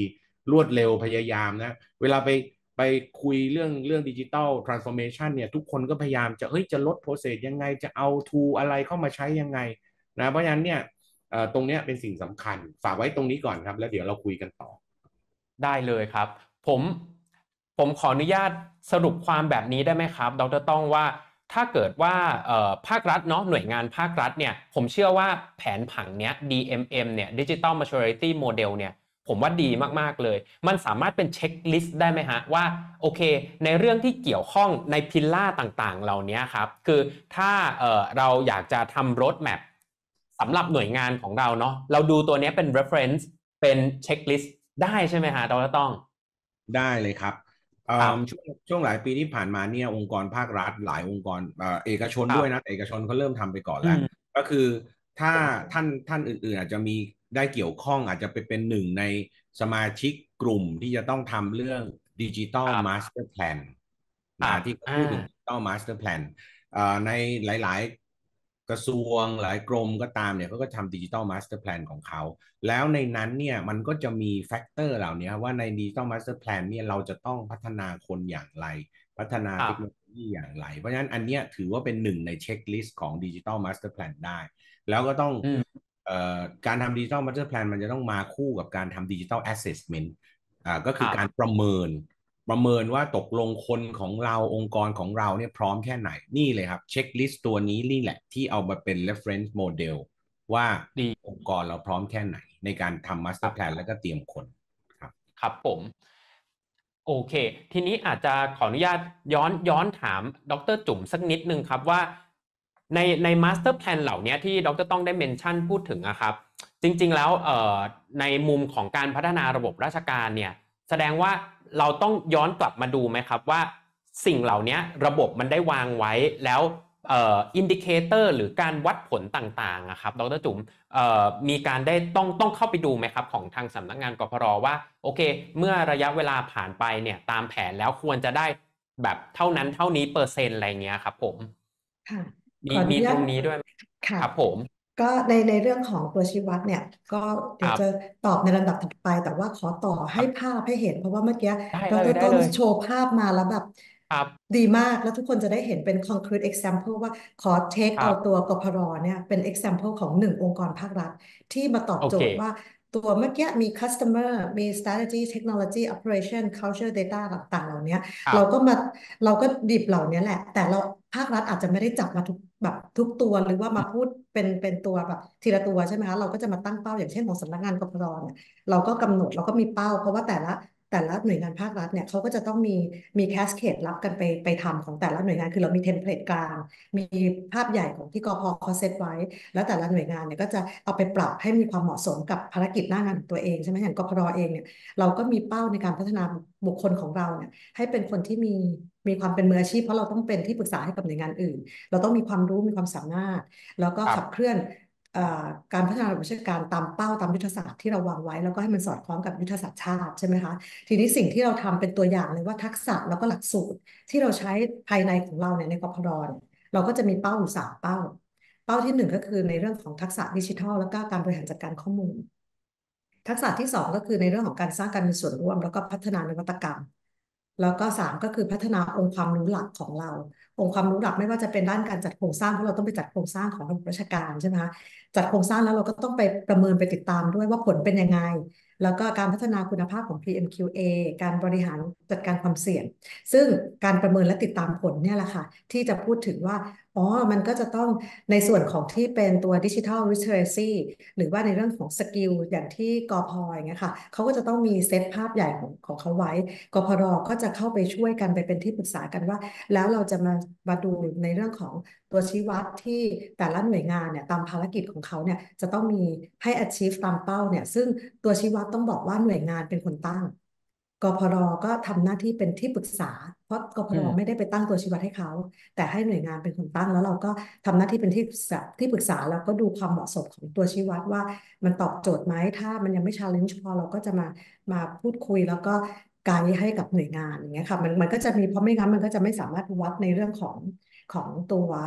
รวดเร็วพยายามนะเวลาไปไปคุยเรื่องเรื่องดิจิ t a ลทรานส์ฟอร์เมชันเนี่ยทุกคนก็พยายามจะเฮ้ยจะลดโปรเซสยังไงจะเอาทูอะไรเข้ามาใช้ยังไงนะเพราะฉะนั้นเนี่ยเอ่อตรงเนี้ยเป็นสิ่งสำคัญฝากไว้ตรงนี้ก่อนครับแล้วเดี๋ยวเราคุยกันต่อได้เลยครับผมผมขออนุญาตสรุปความแบบนี้ได้ไหมครับดรต้องว่าถ้าเกิดว่าเอ่อภาครัฐเนาะหน่วยงานภาครัฐเนี่ยผมเชื่อว่าแผนผังเนี้ย ดี เอ็ม เอ็ม เนี่ย Digital Maturity Model เนี่ยผมว่าดีมากๆเลยมันสามารถเป็นเช็คลิสต์ได้ไหมฮะว่าโอเคในเรื่องที่เกี่ยวข้องในพิลล่าต่างๆเหล่านี้ครับคือถ้าเอ่อเราอยากจะทำ road map สำหรับหน่วยงานของเราเนาะเราดูตัวนี้เป็น reference เป็นเช็คลิสต์ได้ใช่ไหมฮะดรต้องได้เลยครับเอ่ครับอช่วงช่วงหลายปีที่ผ่านมาเนี่ยองค์กรภาครัฐหลายองค์กรเอ่อเอกชนครับด้วยนะแต่เอกชนเขาเริ่มทำไปก่อนแล้วอืมก็คือถ้าท่านท่านอื่นๆอาจจะมีได้เกี่ยวข้องอาจจะไปเป็นหนึ่งในสมาชิกกลุ่มที่จะต้องทำเรื่องดิจิ t a ลครับมาสเตอร์แพลนครับนะที่เขาอ่าพูดถึงดิจิ t a ลมาสเตอร์แพลนเอ่อในหลายๆกระทรวงหลายกรมก็ตามเนี่ยเขาก็ทำดิจิ t a ลมาสเตอร์แพลนของเขา แล้วในนั้นเนี่ยมันก็จะมีแฟกเตอร์เหล่านี้ว่าใน Digital Master Plan เนี่ยเราจะต้องพัฒนาคนอย่างไรพัฒนาครับเทคโนโลยีอย่างไรเพราะฉะนั้นอันเนี้ยถือว่าเป็นหนึ่งในเช็คลิสต์ของ Digital Master Plan ได้แล้วก็ต้องอืมเอ่อการทำ Digital Master Plan มันจะต้องมาคู่กับการทำ Digital Assessment อ่าก็ครับคือการประเมินประเมินว่าตกลงคนของเราองค์กรของเราเนี่ยพร้อมแค่ไหนนี่เลยครับเช็คลิสต์ตัวนี้นี่แหละที่เอามาเป็น reference model ว่าดีองค์กรเราพร้อมแค่ไหนในการทำครั master บ plan แล้วก็เตรียมคนครับครับผมโอเคทีนี้อาจจะขออนุญาตย้อนย้อนถามดรจุ๋มสักนิดนึงครับว่าในในมาสเตอร์แพลนเหล่านี้ที่ดรต้องได้เมนชั่นพูดถึงนะครับจริงๆแล้วเอ่อในมุมของการพัฒนาระบบราชการเนี่ยแสดงว่าเราต้องย้อนกลับมาดูไหมครับว่าสิ่งเหล่านี้ระบบมันได้วางไว้แล้วเอ่ออินดิเคเตอร์หรือการวัดผลต่างๆนะครับดรจุ๋ม เอ่อมีการได้ต้องต้องเข้าไปดูไหมครับของทางสำนักงานกพรว่าโอเคเมื่อระยะเวลาผ่านไปเนี่ยตามแผนแล้วควรจะได้แบบเท่านั้นเท่านี้เปอร์เซ็นต์อะไรเงี้ยครับผมค่ะขมีมีตออนุญาตรงนี้ด้วยไหมค่ะครับผมก็ในในเรื่องของตัวชี้วัดเนี่ยก็คเดี๋ยวรับจะตอบในลำดับถัดไปแต่ว่าขอต่อครับให้ภาพให้เห็นเพราะว่าเมื่อกี้ได้ดรต้นเลยได้เลยโชว์ภาพมาแล้วแบบครับดีมากแล้วทุกคนจะได้เห็นเป็น concrete example ว่าขอเทคเอาตัวครับกพรเนี่ยเป็น example ของหนึ่งองค์กรภาครัฐที่มาตอบโอเคโจทย์ว่าตัวเมื่อกี้มี customer มี strategy technology operation culture data ต่างๆเหล่านี้ครับเราก็มาเราก็ดิบเหล่านี้แหละแต่เราภาครัฐอาจจะไม่ได้จับมาทุกแบบทุกตัวหรือว่ามาพูดเป็นเป็นตัวแบบทีละตัวใช่ไหมคะเราก็จะมาตั้งเป้าอย่างเช่นของสำนักงานกพรเนี่ยเราก็กำหนดเราก็มีเป้าเพราะว่าแต่ละแต่ละหน่วยงานภาครัฐเนี่ยเขาก็จะต้องมีมีแคสเคดรับกันไปไปทำของแต่ละหน่วยงานคือเรามีเทมเพลตกลางมีภาพใหญ่ของที่กพเขาเซตไว้แล้วแต่ละหน่วยงานเนี่ยก็จะเอาไปปรับให้มีความเหมาะสมกับภารกิจหน้างานของตัวเองใช่ไหมอย่างกพรเองเนี่ยเราก็มีเป้าในการพัฒนาบุคคลของเราเนี่ยให้เป็นคนที่มีมีความเป็นมืออาชีพเพราะเราต้องเป็นที่ปรึกษาให้กับหน่วยงานอื่น เราต้องมีความรู้มีความสามารถแล้วก็ครับขับเคลื่อนการพัฒนาระบบราชการตามเป้าตามยุทธศาสตร์ที่เราวางไว้แล้วก็ให้มันสอดคล้องกับยุทธศาสตร์ชาติใช่ไหมคะทีนี้สิ่งที่เราทำเป็นตัวอย่างเลยว่าทักษะแล้วก็หลักสูตรที่เราใช้ภายในของเราเนี่ยในกพรเนี่ยเราก็จะมีเป้าอยู่สามเป้าเป้าที่หนึ่งก็คือในเรื่องของทักษะดิจิทัลแล้วก็การบริหารจัดการข้อมูล ทักษะที่สองก็คือในเรื่องของการสร้างการมีส่วนร่วมแล้วก็พัฒนานวัตกรรมแล้วก็สามก็คือพัฒนาองค์ความรู้หลักของเราองค์ความรู้หลักไม่ว่าจะเป็นด้านการจัดโครงสร้างเพราะเราต้องไปจัดโครงสร้างของระบบราชการใช่ไหมคะจัดโครงสร้างแล้วเราก็ต้องไปประเมินไปติดตามด้วยว่าผลเป็นยังไงแล้วก็การพัฒนาคุณภาพของ พี เอ็ม คิว เอ การบริหารจัดการความเสี่ยงซึ่งการประเมินและติดตามผลเนี่ยแหละค่ะที่จะพูดถึงว่าอ๋อมันก็จะต้องในส่วนของที่เป็นตัว Digital Literacy หรือว่าในเรื่องของสกิลอย่างที่กพอย่างเงี้ยค่ะเขาก็จะต้องมีเซตภาพใหญ่ของของเขาไว้กพรก็จะเข้าไปช่วยกันไปเป็นที่ปรึกษากันว่าแล้วเราจะมามาดูในเรื่องของตัวชี้วัดที่แต่ละหน่วยงานเนี่ยตามภารกิจของเขาเนี่ยจะต้องมีให้ achieve ตามเป้าเนี่ยซึ่งตัวชี้วัดต้องบอกว่าหน่วยงานเป็นคนตั้งกพรก็ทำหน้าที่เป็นที่ปรึกษาเพราะกพรไม่อืมได้ไปตั้งตัวชี้วัดให้เขาแต่ให้หน่วยงานเป็นคนตั้งแล้วเราก็ทำหน้าที่เป็นที่ปรึกษาที่ปรึกษาแล้วก็ดูความเหมาะสมของตัวชี้วัดว่ามันตอบโจทย์ไหมถ้ามันยังไม่ challenge พอเราก็จะมามาพูดคุยแล้วก็ไกด์ให้กับหน่วยงานอย่างเงี้ยค่ะมันมันก็จะมีเพราะไม่งั้นมันก็จะไม่สามารถวัดในเรื่องของของตัว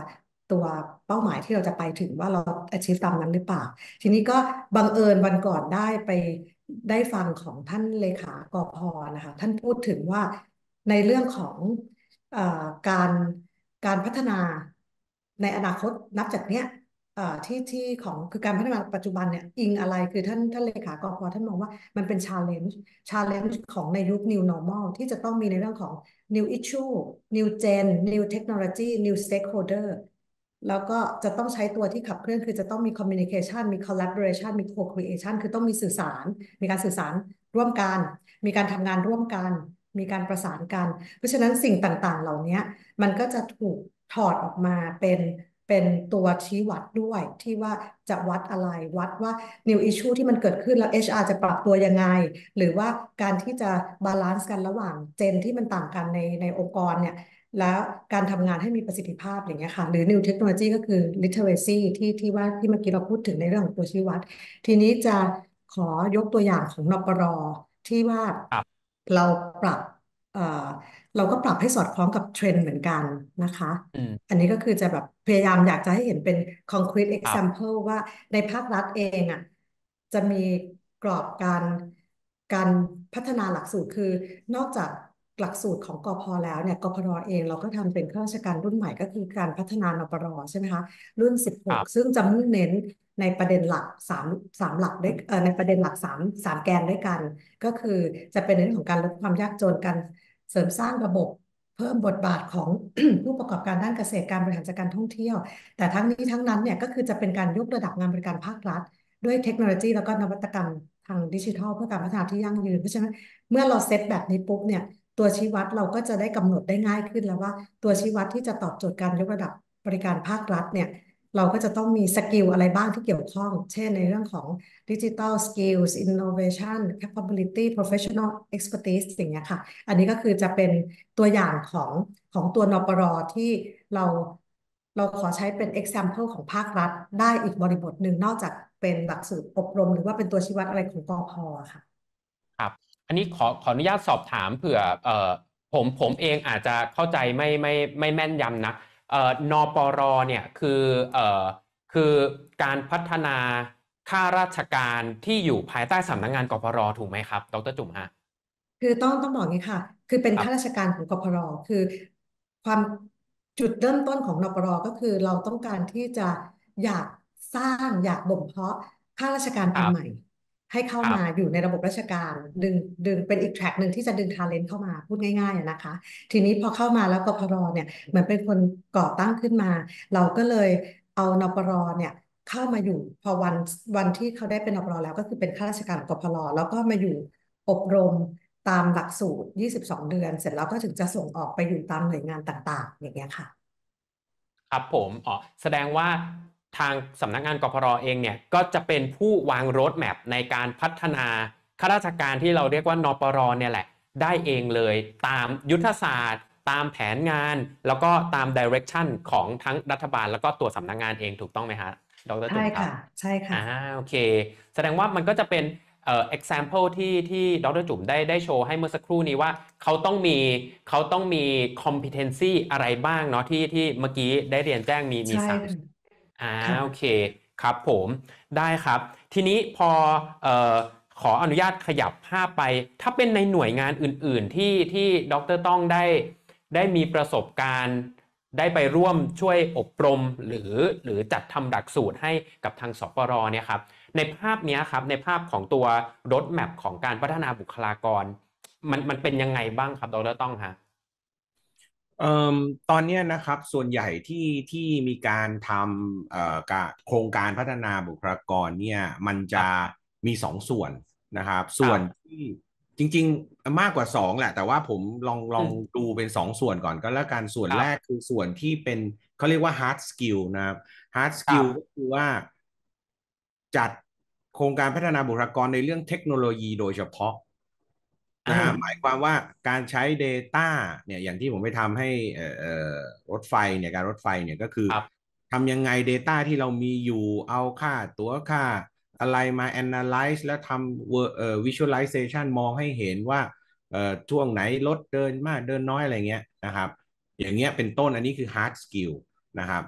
ตัวเป้าหมายที่เราจะไปถึงว่าเรา achieve ตามนั้นหรือเปล่าทีนี้ก็บังเอิญวันก่อนได้ไปได้ฟังของท่านเลขากพนะคะท่านพูดถึงว่าในเรื่องของเอ่อการการพัฒนาในอนาคตนับจากเนี้ยเอ่อที่ที่ของคือการพัฒนาปัจจุบันเนี่ยอิงอะไรคือท่านท่านเลขากพท่านมองว่ามันเป็น challenge challenge ของในยุค new normal ที่จะต้องมีในเรื่องของ new issue new gen new technology new stakeholder แล้วก็จะต้องใช้ตัวที่ขับเคลื่อนคือจะต้องมี communication มี collaboration มี co-creation คือต้องมีสื่อสารมีการสื่อสารร่วมกันมีการทำงานร่วมกันมีการประสานกันเพราะฉะนั้นสิ่งต่างๆเหล่านี้มันก็จะถูกถอดออกมาเป็นเป็นตัวชี้วัดด้วยที่ว่าจะวัดอะไรวัดว่า new issue ที่มันเกิดขึ้นแล้ว เอช อาร์ จะปรับตัวยังไงหรือว่าการที่จะบาลานซ์กันระหว่างเจนที่มันต่างกันในในองค์กรเนี่ยแล้วการทำงานให้มีประสิทธิภาพอย่างเงี้ยค่ะหรือ new technology ก็คือ literacy ที่ที่ว่าที่เมื่อกี้เราพูดถึงในเรื่องของตัวชี้วัดทีนี้จะขอยกตัวอย่างของนปรที่ว่าครับเราปรับเอ่อเราก็ปรับให้สอดคล้องกับเทรนด์เหมือนกันนะคะอืมอันนี้ก็คือจะแบบพยายามอยากจะให้เห็นเป็น concrete ครับ example ว่าในภาครัฐเองอ่ะจะมีกรอบการการพัฒนาหลักสูตรคือนอกจากหลักสูตรของกพแล้วเนี่ยกพรเองเราก็ทำเป็นข้าราชการรุ่นใหม่ก็คือการพัฒนานปรใช่ไหมคะรุ่นสิบหกครับซึ่งจะมุ่งเน้นในประเด็นหลักสามสามหลักด้วยเอ่อในประเด็นหลักสามสามแกนด้วยกันก็คือจะเป็นในเรื่องของการลดความยากจนการเสริมสร้างระบบ เพิ่มบทบาทของ ผู้ประกอบการด้านเกษตรการบริหารจัดการท่องเที่ยวแต่ทั้งนี้ทั้งนั้นเนี่ยก็คือจะเป็นการยกระดับงานบริการภาครัฐด้วยเทคโนโลยีแล้วก็นวัตกรรมทางดิจิทัลเพื่อการพัฒนาที่ยั่งยืนเพราะฉะนั้นเมื่อเราเซตแบบนี้ปุ๊บเนี่ยตัวชี้วัดเราก็จะได้กำหนดได้ง่ายขึ้นแล้วว่าตัวชี้วัดที่จะตอบโจทย์การยกระดับบริการภาครัฐเนี่ยเราก็จะต้องมีสกิลอะไรบ้างที่เกี่ยวข้องเช่นในเรื่องของ Digital Skills Innovation Capability Professional Expertise อย่างเงี้ยค่ะ อันนี้ก็คือจะเป็นตัวอย่างของของตัวนปรที่เราเราขอใช้เป็น example ของภาครัฐได้อีกบริบทหนึ่งนอกจากเป็นหลักสูตรอบรมหรือว่าเป็นตัวชี้วัดอะไรของกพอะค่ะครับอันนี้ขอขออนุญาตสอบถามเผื่อเอ่อผมผมเองอาจจะเข้าใจไม่ไม่ไม่แม่นยำนะเอ่อนปรเนี่ยคือเอ่อคือการพัฒนาข้าราชการที่อยู่ภายใต้สำนักงานกพรถูกไหมครับดรจุ๋มฮะคือต้องต้องบอกงี้ค่ะคือเป็นข้าราครับชการของกพรคือความจุดเริ่มต้นของนปรก็คือเราต้องการที่จะอยากสร้างอยากบ่มเพาะข้าราชการครับคนใหม่ให้เข้ามาครับอยู่ในระบบราชการดึงดึงเป็นอีกแทร็กหนึ่งที่จะดึงทาเลนต์เข้ามาพูดง่ายๆอะนะคะทีนี้พอเข้ามาแล้วกพรเนี่ยเหมือนเป็นคนก่อตั้งขึ้นมาเราก็เลยเอานปรเนี่ยเข้ามาอยู่พอวันวันที่เขาได้เป็นนปรแล้วก็คือเป็นข้าราชการของกพรแล้วก็มาอยู่อบรม ตามหลักสูตรยี่สิบสองเดือน เสร็จแล้วก็ถึงจะส่งออกไปอยู่ตามหน่วยงานต่างๆ อย่างเงี้ยค่ะครับผมอ๋อแสดงว่าทางสำนักงานกพรเองเนี่ยก็จะเป็นผู้วางโรดแมพในการพัฒนาข้าราชการที่เราเรียกว่านปรเนี่ยแหละได้เองเลยตามยุทธศาสตร์ตามแผนงานแล้วก็ตามดิเรกชันของทั้งรัฐบาลแล้วก็ตัวสำนักงานเองถูกต้องไหมฮะดรใช่จุ๋มครับค่ะใช่ค่ะอ่าโอเคแสดงว่ามันก็จะเป็นเอ่อ example ที่ที่ดรจุ๋มได้ได้โชว์ให้เมื่อสักครู่นี้ว่าเขาต้องมีเขาต้องมี competency อะไรบ้างเนาะที่ที่เมื่อกี้ได้เรียนแจ้งมีมีใช่สามค่ะอ่าค่ะโอเคครับผมได้ครับทีนี้พอเอ่อขออนุญาตขยับภาพไปถ้าเป็นในหน่วยงานอื่นๆที่ที่ดรต้องได้ได้มีประสบการณ์ได้ไปร่วมช่วยอบรมหรือหรือจัดทำหลักสูตรให้กับทางสปรเนี่ยครับ ในภาพนี้ครับในภาพของตัว road map ของการพัฒนาบุคลากรมันมันเป็นยังไงบ้างครับดรต้องฮะเอ่อตอนเนี้ยนะครับส่วนใหญ่ที่ที่มีการทำเอ่อการโครงการพัฒนาบุคลากรเนี่ยมันจะครับมีสองส่วนนะครับส่วนครับที่จริงๆมากกว่าสองแหละแต่ว่าผมลองลองอืมดูเป็นสองส่วนก่อนก็แล้วกันส่วนแรกครับคือส่วนที่เป็นเขาเรียกว่า hard skill นะครับ hard ครั skill ก็บคือว่าจัดโครงการพัฒนาบุคลากรในเรื่องเทคโนโลยีโดยเฉพาะ นะฮะอ่าหมายความว่าการใช้ Data เนี่ยอย่างที่ผมไปทำให้เอ่อเอ่อรถไฟเนี่ยการรถไฟเนี่ยก็คือครับทำยังไง Data ที่เรามีอยู่เอาค่าตั๋วค่าอะไรมา analyze แล้วทำเอ่อ visualization มองให้เห็นว่าเอ่อช่วงไหนรถเดินมากเดินน้อยอะไรเงี้ยนะครับอย่างเงี้ยเป็นต้นอันนี้คือ hard skill นะครับ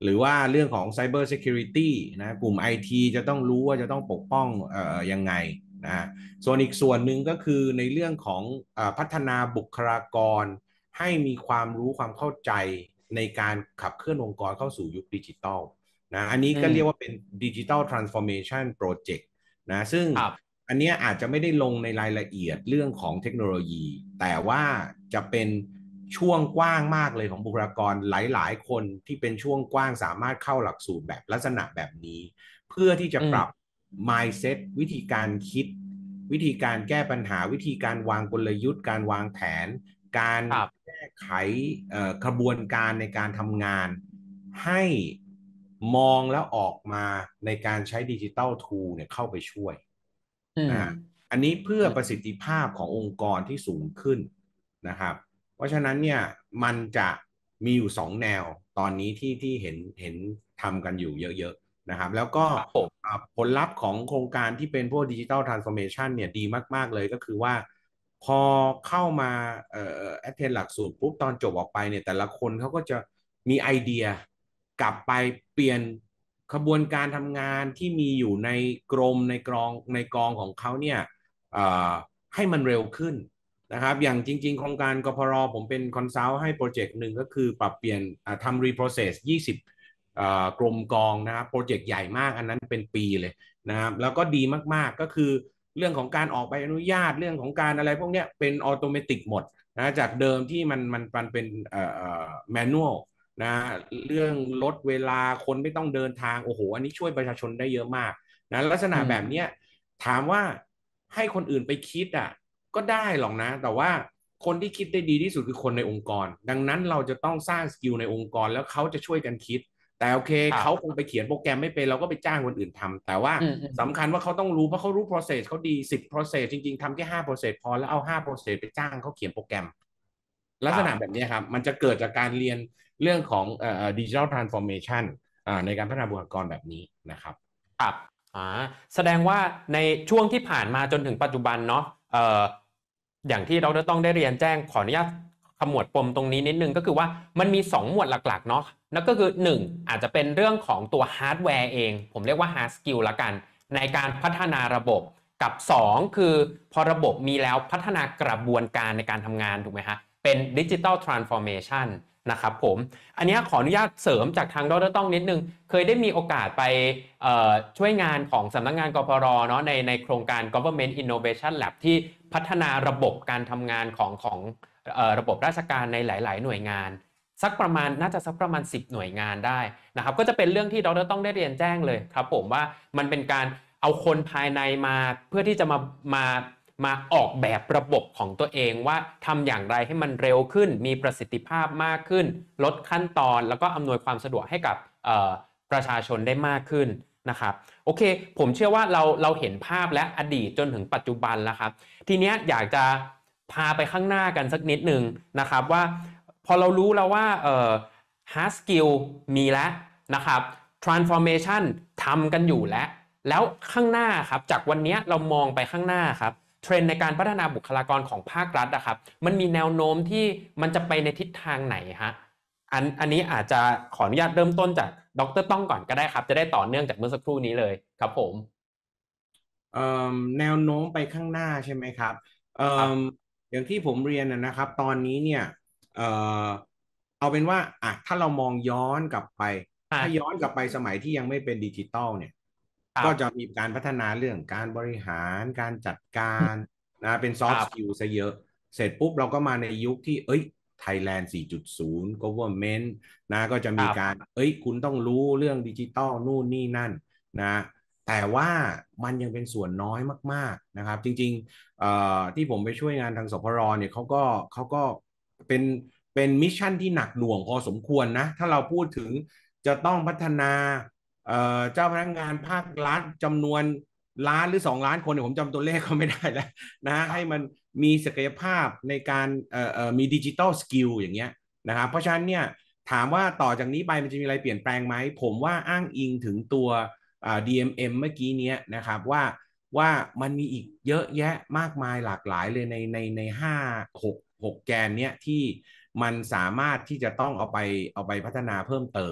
หรือว่าเรื่องของ Cyber Security นะกลุ่ม ไอ ที จะต้องรู้ว่าจะต้องปกป้องเอ่อยังไงนะส่วนอีกส่วนหนึ่งก็คือในเรื่องของเอ่อพัฒนาบุคลากรให้มีความรู้ความเข้าใจในการขับเคลื่อนองค์กรเข้าสู่ยุคดิจิทัลนะอันนี้อืก็เรียกว่ามเป็น Digital Transformation Project นะซึ่งครับอันนี้อาจจะไม่ได้ลงในรายละเอียดเรื่องของเทคโนโลยี แต่ว่าจะเป็นช่วงกว้างมากเลยของบุคลากรหลายๆ คนที่เป็นช่วงกว้างสามารถเข้าหลักสูตรแบบลักษณะแบบนี้ เพื่อที่จะอืมปรับ mindset วิธีการคิดวิธีการแก้ปัญหาวิธีการวางกลยุทธ์การวางแผนการครับแก้ไขกระบวนการในการทำงานให้มองแล้วออกมาในการใช้ดิจิทัลทูลเนี่ยเข้าไปช่วยอืมนะอันนี้เพื่ออืมประสิทธิภาพขององค์กรที่สูงขึ้นนะครับเพราะฉะนั้นเนี่ยมันจะมีอยู่สองแนวตอนนี้ที่ที่เห็นเห็นทำกันอยู่เยอะๆนะครับแล้วก็ครับผมผลลัพธ์ของโครงการที่เป็นพวกดิจิทัลทรานส์ฟอร์เมชันเนี่ยดีมากๆเลยก็คือว่าพอเข้ามาเอ่อแอดเทนหลักสูตรปุ๊บตอนจบออกไปเนี่ยแต่ละคนเขาก็จะมีไอเดียกลับไปเปลี่ยนขบวนการทำงานที่มีอยู่ในกรมในกรองในกองของเขาเนี่ยให้มันเร็วขึ้นนะครับอย่างจริงๆโครงการกพรผมเป็นคอนซัลท์ให้โปรเจกต์หนึ่งก็คือปรับเปลี่ยนทำรีโปรเซสยี่สิบกรมกองนะครับโปรเจกต์ใหญ่มากอันนั้นเป็นปีเลยนะครับแล้วก็ดีมากๆก็คือเรื่องของการออกใบอนุญาตเรื่องของการอะไรพวกนี้เป็นออโตเมติกหมดนะจากเดิมที่มันมันมันเป็นเอ่อแมนนวลนะเรื่องลดเวลาคนไม่ต้องเดินทางโอ้โหอันนี้ช่วยประชาชนได้เยอะมากนะลักษณะอืมแบบนี้ถามว่าให้คนอื่นไปคิดอ่ะก็ได้หรอกนะแต่ว่าคนที่คิดได้ดีที่สุดคือคนในองค์กรดังนั้นเราจะต้องสร้างสกิลในองค์กรแล้วเขาจะช่วยกันคิดแต่โอเคเขาคงครับไปเขียนโปรแกรมไม่เป็นเราก็ไปจ้างคนอื่นทำแต่ว่าอืมอืมสำคัญว่าเขาต้องรู้เพราะเขารู้ process เขาดีสิบ process จริงๆทำแค่ห้า process พอแล้วเอาห้า process ไปจ้างเขาเขียนโปรแกรมลักษณะแบบครับนี้ครับมันจะเกิดจากการเรียนเรื่องของเอ่อ digital transformation อ่าในการพัฒนาบุคลากรแบบนี้นะครับครับอ่าแสดงว่าในช่วงที่ผ่านมาจนถึงปัจจุบันเนาะเอ่ออย่างที่เราต้องได้เรียนแจ้งขออนุญาตขมวดปมตรงนี้นิดนึงก็คือว่ามันมีสองหมวดหลักๆเนาะนั่นก็คือหนึ่งอาจจะเป็นเรื่องของตัวฮาร์ดแวร์เองผมเรียกว่าฮาร์ดสกิลละกันในการพัฒนาระบบกับสองคือพอระบบมีแล้วพัฒนากระบวนการในการทำงานถูกไหมฮะเป็นดิจิ t a ลทรานส์ฟอร์เมชันนะครับผมอันนี้ขออนุญาตเสริมจากทางดรต้องนิดนึงเคยได้มีโอกาสไปช่วยงานของสำนักงานกพรเนาะในในโครงการ Government Innovation Lab ที่พัฒนาระบบการทำงานของของระบบราชการในหลายๆหน่วยงานสักประมาณน่าจะสักประมาณสิบหน่วยงานได้นะครับก็จะเป็นเรื่องที่ดรต้องได้เรียนแจ้งเลยครับผมว่ามันเป็นการเอาคนภายในมาเพื่อที่จะมามามาออกแบบระบบของตัวเองว่าทำอย่างไรให้มันเร็วขึ้นมีประสิทธิภาพมากขึ้นลดขั้นตอนแล้วก็อำนวยความสะดวกให้กับประชาชนได้มากขึ้นนะครับโอเคผมเชื่อว่าเราเราเห็นภาพและอดีตจนถึงปัจจุบันแล้วครับทีเนี้ยอยากจะพาไปข้างหน้ากันสักนิดหนึ่งนะครับว่าพอเรารู้แล้วว่าเอ่อ hard skill มีแล้วนะครับ transformation ทำกันอยู่แล้วแล้วข้างหน้าครับจากวันนี้เรามองไปข้างหน้าครับเทรนด์ในการพัฒนาบุคลากรของภาครัฐนะครับมันมีแนวโน้มที่มันจะไปในทิศทางไหนฮะอันอันนี้อาจจะขออนุญาตเริ่มต้นจากดรต้องก่อนก็ได้ครับจะได้ต่อเนื่องจากเมื่อสักครู่นี้เลยครับผมแนวโน้มไปข้างหน้าใช่ไหมครับครับอย่างที่ผมเรียนนะครับตอนนี้เนี่ยเอาเป็นว่าอ่ะถ้าเรามองย้อนกลับไปอ่ะถ้าย้อนกลับไปสมัยที่ยังไม่เป็นดิจิตอลเนี่ยก็จะครับมีการพัฒนาเรื่องการบริหารการจัดการนะเป็นซอฟต์สกิลซะเยอะเสร็จปุ๊บเราก็มาในยุคที่เอ้ย Thailand สี่จุดศูนย์ Government นะก็จะมีการเอ้ยคุณต้องรู้เรื่องดิจิตอลนู่นนี่นั่นนะแต่ว่ามันยังเป็นส่วนน้อยมากๆนะครับจริงๆที่ผมไปช่วยงานทางสพรเนี่ยเขาก็เขาก็เป็นเป็นมิชชั่นที่หนักหน่วงพอสมควรนะถ้าเราพูดถึงจะต้องพัฒนาเจ้าพนักงานภาครัฐจำนวนล้านหรือสองล้านคนเนี่ยผมจำตัวเลขเขาไม่ได้แล้วนะให้มันมีศักยภาพในการมีดิจิทัลสกิลอย่างเงี้ยนะครับเพราะฉะนั้นเนี่ยถามว่าต่อจากนี้ไปมันจะมีอะไรเปลี่ยนแปลงไหมผมว่าอ้างอิงถึงตัว ดี เอ็ม เอ็ม เมื่อกี้นี้นะครับว่าว่ามันมีอีกเยอะแยะมากมายหลากหลายเลยในในในห้าหกหกแกนเนี้ยที่มันสามารถที่จะต้องเอาไปเอาไปพัฒนาเพิ่มเติม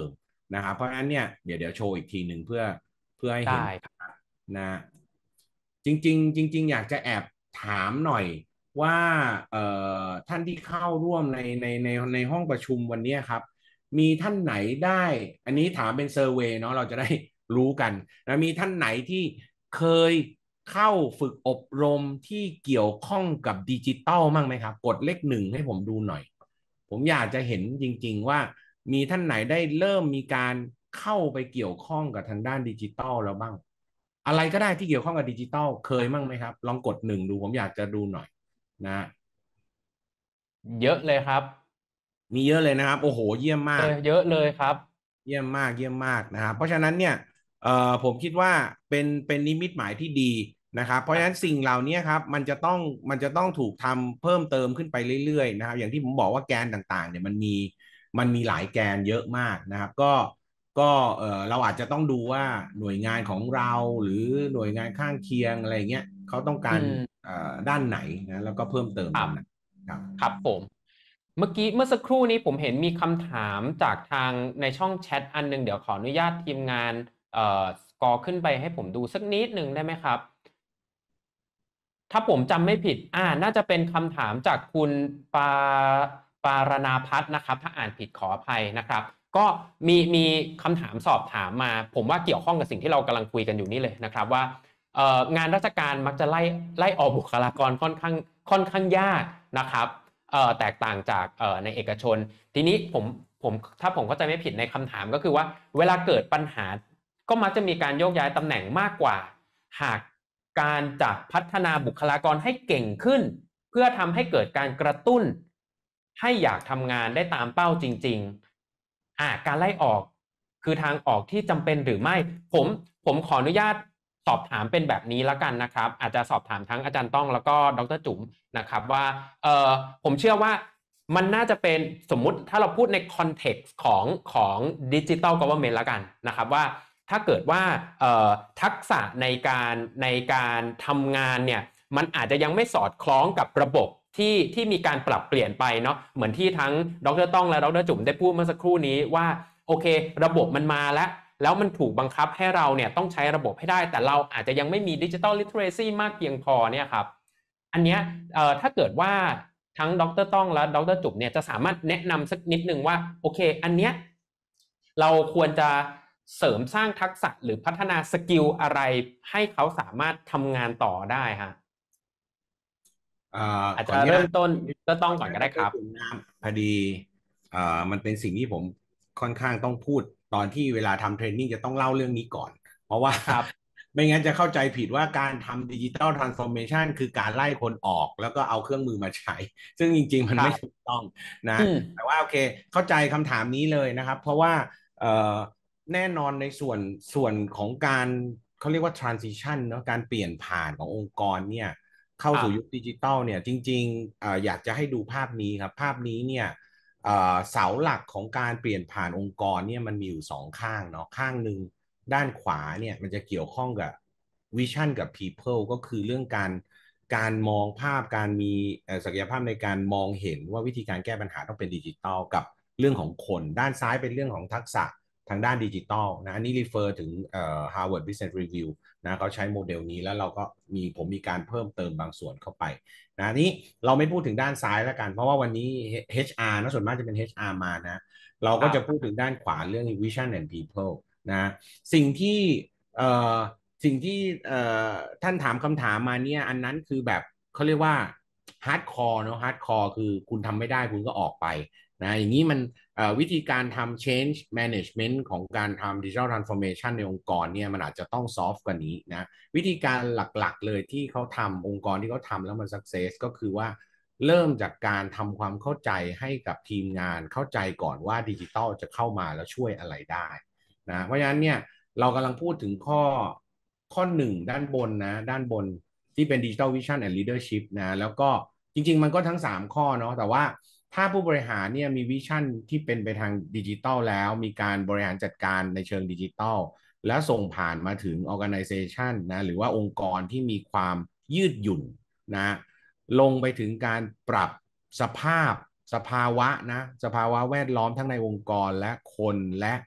นะครับเพราะฉะนั้นเนี่ยเดี๋ยวเดี๋ยวโชว์อีกทีหนึ่งเพื่อเพื่อให้เห็นได้ครับนะจริงๆจริงๆอยากจะแอบถามหน่อยว่าเอ่อท่านที่เข้าร่วมในในในในห้องประชุมวันนี้ครับมีท่านไหนได้อันนี้ถามเป็นเซอร์เวย์เนาะเราจะได้รู้กันนะมีท่านไหนที่เคยเข้าฝึกอบรมที่เกี่ยวข้องกับดิจิตอลมั่งไหมครับกดเลขหนึ่งให้ผมดูหน่อยผมอยากจะเห็นจริงๆว่ามีท่านไหนได้เริ่มมีการเข้าไปเกี่ยวข้องกับทางด้านดิจิตอลแล้วบ้างอะไรก็ได้ที่เกี่ยวข้องกับดิจิตอลเคยมั่งไหมครับลองกดหนึ่งดูผมอยากจะดูหน่อยนะเยอะเลยครับมีเยอะเลยนะครับโอ้โหเยี่ยมเอมากอเยอะเลยครับเยี่ยมมากเยี่ยมมากนะครับเพราะฉะนั้นเนี่ยเอ่อผมคิดว่าเป็นเป็นนิมิตหมายที่ดีนะครับเพราะฉะนั้นสิ่งเหล่านี้ครับมันจะต้องมันจะต้องถูกทำเพิ่มเติมขึ้นไปเรื่อยๆนะครับอย่างที่ผมบอกว่าแกนต่างๆเนี่ยมันมีมันมีหลายแกนเยอะมากนะครับก็ก็เออเราอาจจะต้องดูว่าหน่วยงานของเราหรือหน่วยงานข้างเคียงอะไรเงี้ยเขาต้องอืการมเอ่อด้านไหนนะแล้วก็เพิ่มเติมครับตรงนั้นครับครับผมเมื่อกี้เมื่อสักครู่นี้ผมเห็นมีคำถามจากทางในช่องแชทอันหนึงเดี๋ยวขออนุญาตทีมงานเอ่อสกอร์ขึ้นไปให้ผมดูสักนิดหนึ่งได้ไหมครับถ้าผมจำไม่ผิดอ่าน่าจะเป็นคำถามจากคุณปาปารณาพัฒน์นะครับถ้าอ่านผิดขออภัยนะครับก็มีมีคำถามสอบถามมาผมว่าเกี่ยวข้องกับสิ่งที่เรากำลังคุยกันอยู่นี่เลยนะครับว่าเอ่องานราชการมักจะไล่ไล่ออกบุคลากรค่อนข้างค่อนข้างยากนะครับ เอ่อแตกต่างจากเอ่อในเอกชนทีนี้ผมผมถ้าผมเข้าใจไม่ผิดในคำถามก็คือว่าเวลาเกิดปัญหาก็มักจะมีการโยกย้ายตำแหน่งมากกว่าหากการจะพัฒนาบุคลากรให้เก่งขึ้นเพื่อทำให้เกิดการกระตุ้นให้อยากทำงานได้ตามเป้าจริงๆอ่าการไล่ออกคือทางออกที่จำเป็นหรือไม่ผมผมขออนุญาตสอบถามเป็นแบบนี้แล้วกันนะครับอาจจะสอบถามทั้งอาจารย์ต้องแล้วก็ดรจุ๋มนะครับว่าเออผมเชื่อว่ามันน่าจะเป็นสมมุติถ้าเราพูดในคอนเท็กซ์ของของดิจิ t a ลก o ว e r n เมนต์แล้วกันนะครับว่าถ้าเกิดว่าเอ่อทักษะในการในการทำงานเนี่ยมันอาจจะยังไม่สอดคล้องกับระบบที่ที่มีการปรับเปลี่ยนไปเนาะเหมือนที่ทั้งดรต้องและดรจุ๋มได้พูดเมื่อสักครู่นี้ว่าโอเคระบบมันมาแล้วแล้วมันถูกบังคับให้เราเนี่ยต้องใช้ระบบให้ได้แต่เราอาจจะยังไม่มีดิจิทัลลิเทเรซีมากเพียงพอเนี่ยครับอันเนี้ยเอ่อถ้าเกิดว่าทั้งดรต้องและดรจุ๋มเนี่ยจะสามารถแนะนำสักนิดนึงว่าโอเคอันเนี้ยเราควรจะเสริมสร้างทักษะหรือพัฒนาสกิลอะไรให้เขาสามารถทำงานต่อได้ฮะอ่าอาจจะขออนุญาตเริ่มต้นก็ต้องก่อนก็ได้ครับน้ำพอดีอ่ามันเป็นสิ่งที่ผมค่อนข้างต้องพูดตอนที่เวลาทำเทรนนิ่งจะต้องเล่าเรื่องนี้ก่อน เพราะว่าครับไม่งั้นจะเข้าใจผิดว่าการทำดิจิ t a ลทรานส์ฟอร์เมชันคือการไล่คนออกแล้วก็เอาเครื่องมือมาใช้ ซึ่งจริงๆมันไม่ครับถูกต้องนะอืมแต่ว่าโอเคเข้าใจคำถามนี้เลยนะครับ เพราะว่าเอ่อแน่นอนในส่วนส่วนของการเขาเรียกว่า transition เนาะการเปลี่ยนผ่านขององค์กรเนี่ย เข้าครับสู่ยุคดิจิตอลเนี่ยจริงๆเอ่ออยากจะให้ดูภาพนี้ครับภาพนี้เนี่ยเอ่อเสาหลักของการเปลี่ยนผ่านองค์กรเนี่ยมันมีอยู่สองข้างเนาะข้างหนึ่งด้านขวาเนี่ยมันจะเกี่ยวข้องกับวิชั่นกับ people ก็คือเรื่องการการมองภาพการมีศักยภาพในการมองเห็นว่าวิธีการแก้ปัญหาต้องเป็นดิจิตอลกับเรื่องของคนด้านซ้ายเป็นเรื่องของทักษะทางด้านดิจิตอลนะอันนี้ refer ถึงเอ่อ Harvard Business Review นะเขาใช้โมเดลนี้แล้วเราก็มีผมมีการเพิ่มเติมบางส่วนเข้าไปนะนี้เราไม่พูดถึงด้านซ้ายแล้วกันเพราะว่าวันนี้ เอช อาร์ นะส่วนมากจะเป็น เอช อาร์ มานะเราก็จะพูดถึงด้านขวาเรื่อง Vision and People นะสิ่งที่เอ่อสิ่งที่เอ่อท่านถามคำถามมาเนี่ยอันนั้นคือแบบเขาเรียกว่าฮาร์ดคอร์เนาะฮาร์ดคอร์คือคุณทำไม่ได้คุณก็ออกไปนะอย่างนี้มันวิธีการทำ change management ของการทำ digital transformation ในองค์กรเนี่ยมันอาจจะต้อง soft กว่านี้นะวิธีการหลักๆเลยที่เขาทำองค์กรที่เขาทำแล้วมัน success ก็คือว่าเริ่มจากการทำความเข้าใจให้กับทีมงานเข้าใจก่อนว่าดิจิทัลจะเข้ามาแล้วช่วยอะไรได้นะเพราะฉะนั้นเนี่ยเรากำลังพูดถึงข้อข้อหนึ่งด้านบนนะด้านบนที่เป็น Digital Vision and Leadership นะแล้วก็จริงๆมันก็ทั้งสามข้อเนาะแต่ว่าถ้าผู้บริหารเนี่ยมีวิชั่นที่เป็นไปทางดิจิทัลแล้วมีการบริหารจัดการในเชิงดิจิทัลแล้วส่งผ่านมาถึง organization นะหรือว่าองค์กรที่มีความยืดหยุ่นนะลงไปถึงการปรับสภาพสภาวะนะสภาวะแวดล้อมทั้งในองค์กรและคนและ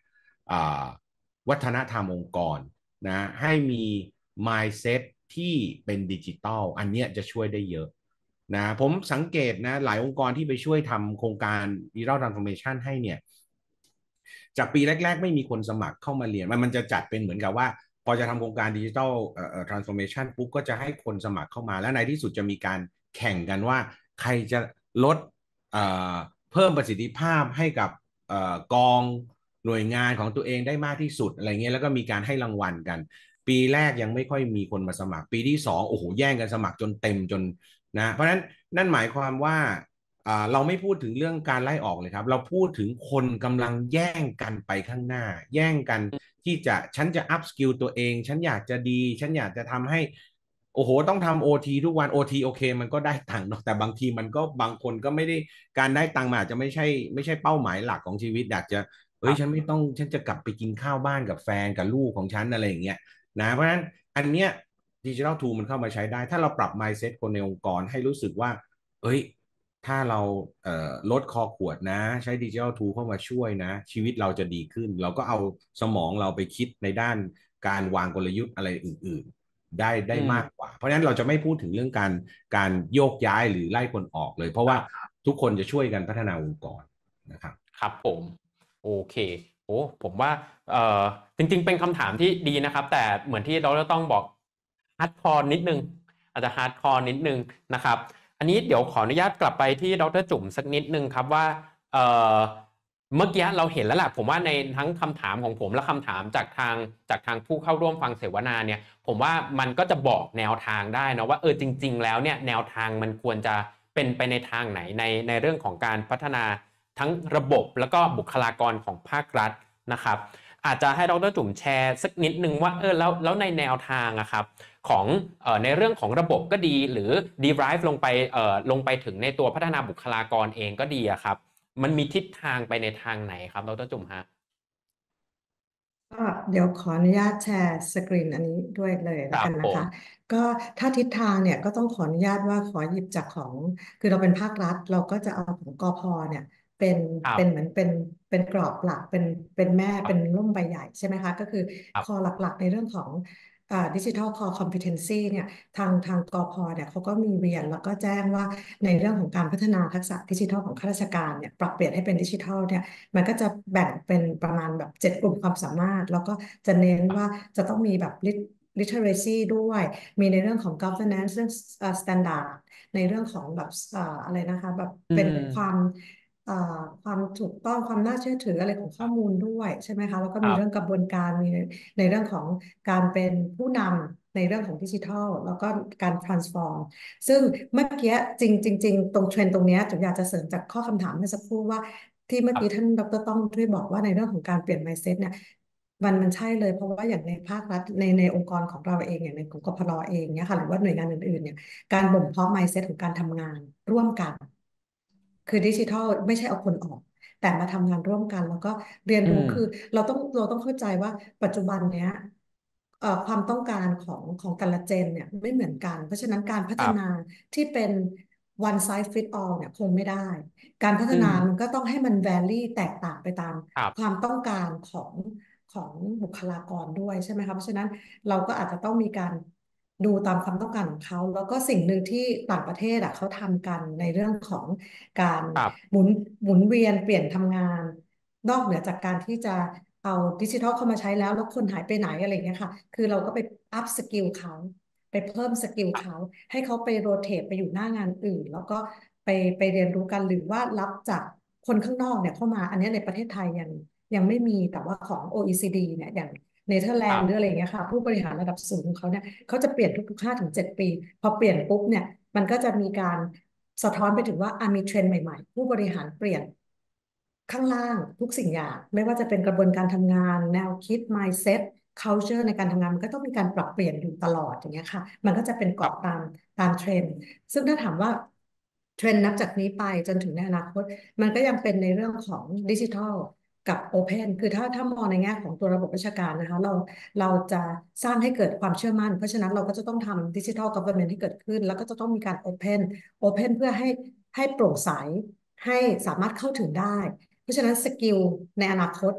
อ่าวัฒนธรรมองค์กรนะให้มี mindset ที่เป็นดิจิตอลอันเนี้ยจะช่วยได้เยอะนะผมสังเกตนะหลายองค์กรที่ไปช่วยทำโครงการ Digital Transformation ให้เนี่ยจากปีแรกๆไม่มีคนสมัครเข้ามาเรียนมันมันจะจัดเป็นเหมือนกับว่าพอจะทำโครงการดิจิทัลเอ่อ transformation ปุ๊บก็จะให้คนสมัครเข้ามาแล้วในที่สุดจะมีการแข่งกันว่าใครจะลดเอ่อเพิ่มประสิทธิภาพให้กับเอ่อกองหน่วยงานของตัวเองได้มากที่สุดอะไรเงี้ยแล้วก็มีการให้รางวัลกันปีแรกยังไม่ค่อยมีคนมาสมัครปีที่สองโอ้โหแย่งกันสมัครจนเต็มจนนะเพราะฉะนั้นนั่นหมายความว่าอ่าเราไม่พูดถึงเรื่องการไล่ออกเลยครับเราพูดถึงคนกำลังแย่งกันไปข้างหน้าแย่งกันที่จะฉันจะอัพสกิลตัวเองฉันอยากจะดีฉันอยากจะทำให้โอ้โหต้องทำโอทีทุกวันโอทีโอเคมันก็ได้ตังค์เนาะแต่บางทีมันก็บางคนก็ไม่ได้การได้ตังค์มันอาจจะไม่ใช่ไม่ใช่เป้าหมายหลักของชีวิตอยากจะเฮ้ยฉันไม่ต้องฉันจะกลับไปกินข้าวบ้านกับแฟนกับลูกของฉันอะไรอย่างเงี้ยนะเพราะฉะนั้นอันเนี้ยดิจิทัลทูมันเข้ามาใช้ได้ถ้าเราปรับ mindset คนในองค์กรให้รู้สึกว่าเอ้ย ถ้าเราเอ่อลดคอขวดนะใช้ดิจิทัลทูเข้ามาช่วยนะชีวิตเราจะดีขึ้นเราก็เอาสมองเราไปคิดในด้านการวางกลยุทธ์อะไรอื่นๆได้ได้อืมมากกว่าเพราะฉะนั้นเราจะไม่พูดถึงเรื่องการการโยกย้ายหรือไล่คนออกเลยเพราะว่าทุกคนจะช่วยกันพัฒนาองค์กรนะครับครับผมโอเคโอ้ผมว่าเอ่อจริงๆเป็นคำถามที่ดีนะครับแต่เหมือนที่เราต้องบอกฮาร์ดคอร์นิดนึงอาจจะฮาร์ดคอร์นิดนึงนะครับอันนี้เดี๋ยวขออนุญาตกลับไปที่ดรจุ๋มสักนิดนึงครับว่าเอ่อเมื่อกี้เราเห็นแล้วแหละผมว่าในทั้งคำถามของผมและคำถามจากทางจากทางผู้เข้าร่วมฟังเสวนาเนี่ยผมว่ามันก็จะบอกแนวทางได้นะว่าเออจริงๆแล้วเนี่ยแนวทางมันควรจะเป็นไปในทางไหนในในเรื่องของการพัฒนา ทั้งระบบแล้วก็บุคลากรของภาครัฐนะครับอาจจะให้ดรจุ๋มแชร์สักนิดนึงว่าเออแล้วแล้วในแนวทางอะครับของเอ่อในเรื่องของระบบก็ดีหรือ derive ลงไปเอ่อลงไปถึงในตัวพัฒนาบุคลากรเองก็ดีอะครับมันมีทิศทางไปในทางไหนครับดรจุ๋มฮะก็เดี๋ยวขออนุญาตแชร์สกรีนอันนี้ด้วยเลยคแล้วรับผมกันนะคะก็ถ้าทิศทางเนี่ยก็ต้องขออนุญาตว่าขอหยิบจากของคือเราเป็นภาครัฐเราก็จะเอาของกพเนี่ยเป็นครับเป็นเหมือนเป็นเป็นกรอบหลักเป็นเป็นแม่เป็นครับร่มใบใหญ่ใช่ไหมคะก็คือคอครับหลักๆในเรื่องของอ่าดิจิทัลคอคอม พี ที อี เอ็น ซี เนี่ยทางทางกพเนี่ยเขาก็มีเรียนแล้วก็แจ้งว่าในเรื่องของการพัฒนาทักษะดิจิทัลของข้าราชการเนี่ยปรับเปลี่ยนให้เป็นดิจิทัลเนี่ย มันก็จะแบ่งเป็นประมาณแบบเจ็ดกลุ่มความสามารถแล้วก็จะเน้นว่าจะต้องมีแบบ lit- literacy ด้วยมีในเรื่องของ governance เรื่องเอ่อ standard ในเรื่องของแบบเอ่ออะไรนะคะแบบอืเป็นความมเอ่อความถูกต้องความน่าเชื่อถืออะไรของข้อมูลด้วยใช่ไหมคะแล้วก็ครับมีเรื่องกระบวนการมีในในเรื่องของการเป็นผู้นำในเรื่องของดิจิทัลแล้วก็การ transform ซึ่งเมื่อกี้จริงจริงๆตรงเทรนด์ตรงเนี้ยจุ๋มอยากจะเสริมจากข้อคำถามเมื่อสักครู่ว่า ที่เมื่อกี้ท่านครับดรต้องที่บอกว่าในเรื่องของการเปลี่ยน mindset เนี่ยมันมันใช่เลยเพราะว่าอย่างในภาครัฐในในองค์กรของเราเองอย่างในของกพลเองเนี่ยค่ะหรือว่าหน่วยงานอื่นๆเนี่ยการบ่มเพาะ mindset ของการทำงานร่วมกันคือดิจิทัลไม่ใช่เอาคนออกแต่มาทำงานร่วมกันแล้วก็เรียนอืมรู้คือเราต้องเราต้องเข้าใจว่าปัจจุบันเนี้ยเอ่อความต้องการของของแต่ละเจนเนี่ยไม่เหมือนกันเพราะฉะนั้นการพัฒนาครับที่เป็น one size fit all เนี่ยคงไม่ได้ การพัฒอืนามันมก็ต้องให้มันแวรี่แตกต่างไปตามครับความต้องการของของบุคลากรด้วยใช่ไหมคะเพราะฉะนั้นเราก็อาจจะต้องมีการดูตามความต้องการของเขาแล้วก็สิ่งหนึ่งที่ต่างประเทศอะเขาทำกันในเรื่องของการครับหมุนหมุนเวียนเปลี่ยนทำงานนอกเหนือจากการที่จะเอาดิจิทัลเข้ามาใช้แล้วแล้วคนหายไปไหนอะไรอย่างเงี้ยค่ะคือเราก็ไปอัพสกิลเขาไปเพิ่มสกิลเขาให้เขาไปโรเตทไปอยู่หน้างานอื่นแล้วก็ ไปไปเรียนรู้กันหรือว่ารับจากคนข้างนอกเนี่ยเข้ามาอันนี้ในประเทศไทยยังยังไม่มีแต่ว่าของ โอ อี ซี ดี เนี่ยอย่างเนเธอร์แลนด์หรืออะไรครับอย่างเงี้ยค่ะผู้บริหารระดับสูงของเขาเนี่ยเขาจะเปลี่ยนทุกๆห้าถึงเจ็ดปีพอเปลี่ยนปุ๊บเนี่ยมันก็จะมีการสะท้อนไปถึงว่าอ่ะมีเทรนด์ใหม่ๆผู้บริหารเปลี่ยนข้างล่างทุกสิ่งอย่างไม่ว่าจะเป็นกระบวนการทำงานแนวคิด mindset culture ในการทำงานมันก็ต้องมีการปรับเปลี่ยนอยู่ตลอดอย่างเงี้ยค่ะมันก็จะเป็นครัเกาะบตามตามเทรนด์ ซึ่งถ้าถามว่าเทรนด์นับจากนี้ไปจนถึงในอนาคตมันก็ยังเป็นในเรื่องของดิจิทัลกับโอเพนคือถ้าถ้ามองในแง่ของตัวระบบราชการนะคะเราเราจะสร้างให้เกิดความเชื่อมั่นเพราะฉะนั้นเราก็จะต้องทำดิจิทัลกัฟเวอร์เมนต์ให้เกิดขึ้นแล้วก็จะต้องมีการโอเพนโอเพนเพื่อให้ให้โปร่งใสให้สามารถเข้าถึงได้เพราะฉะนั้นสกิลในอนาคตเนี่ย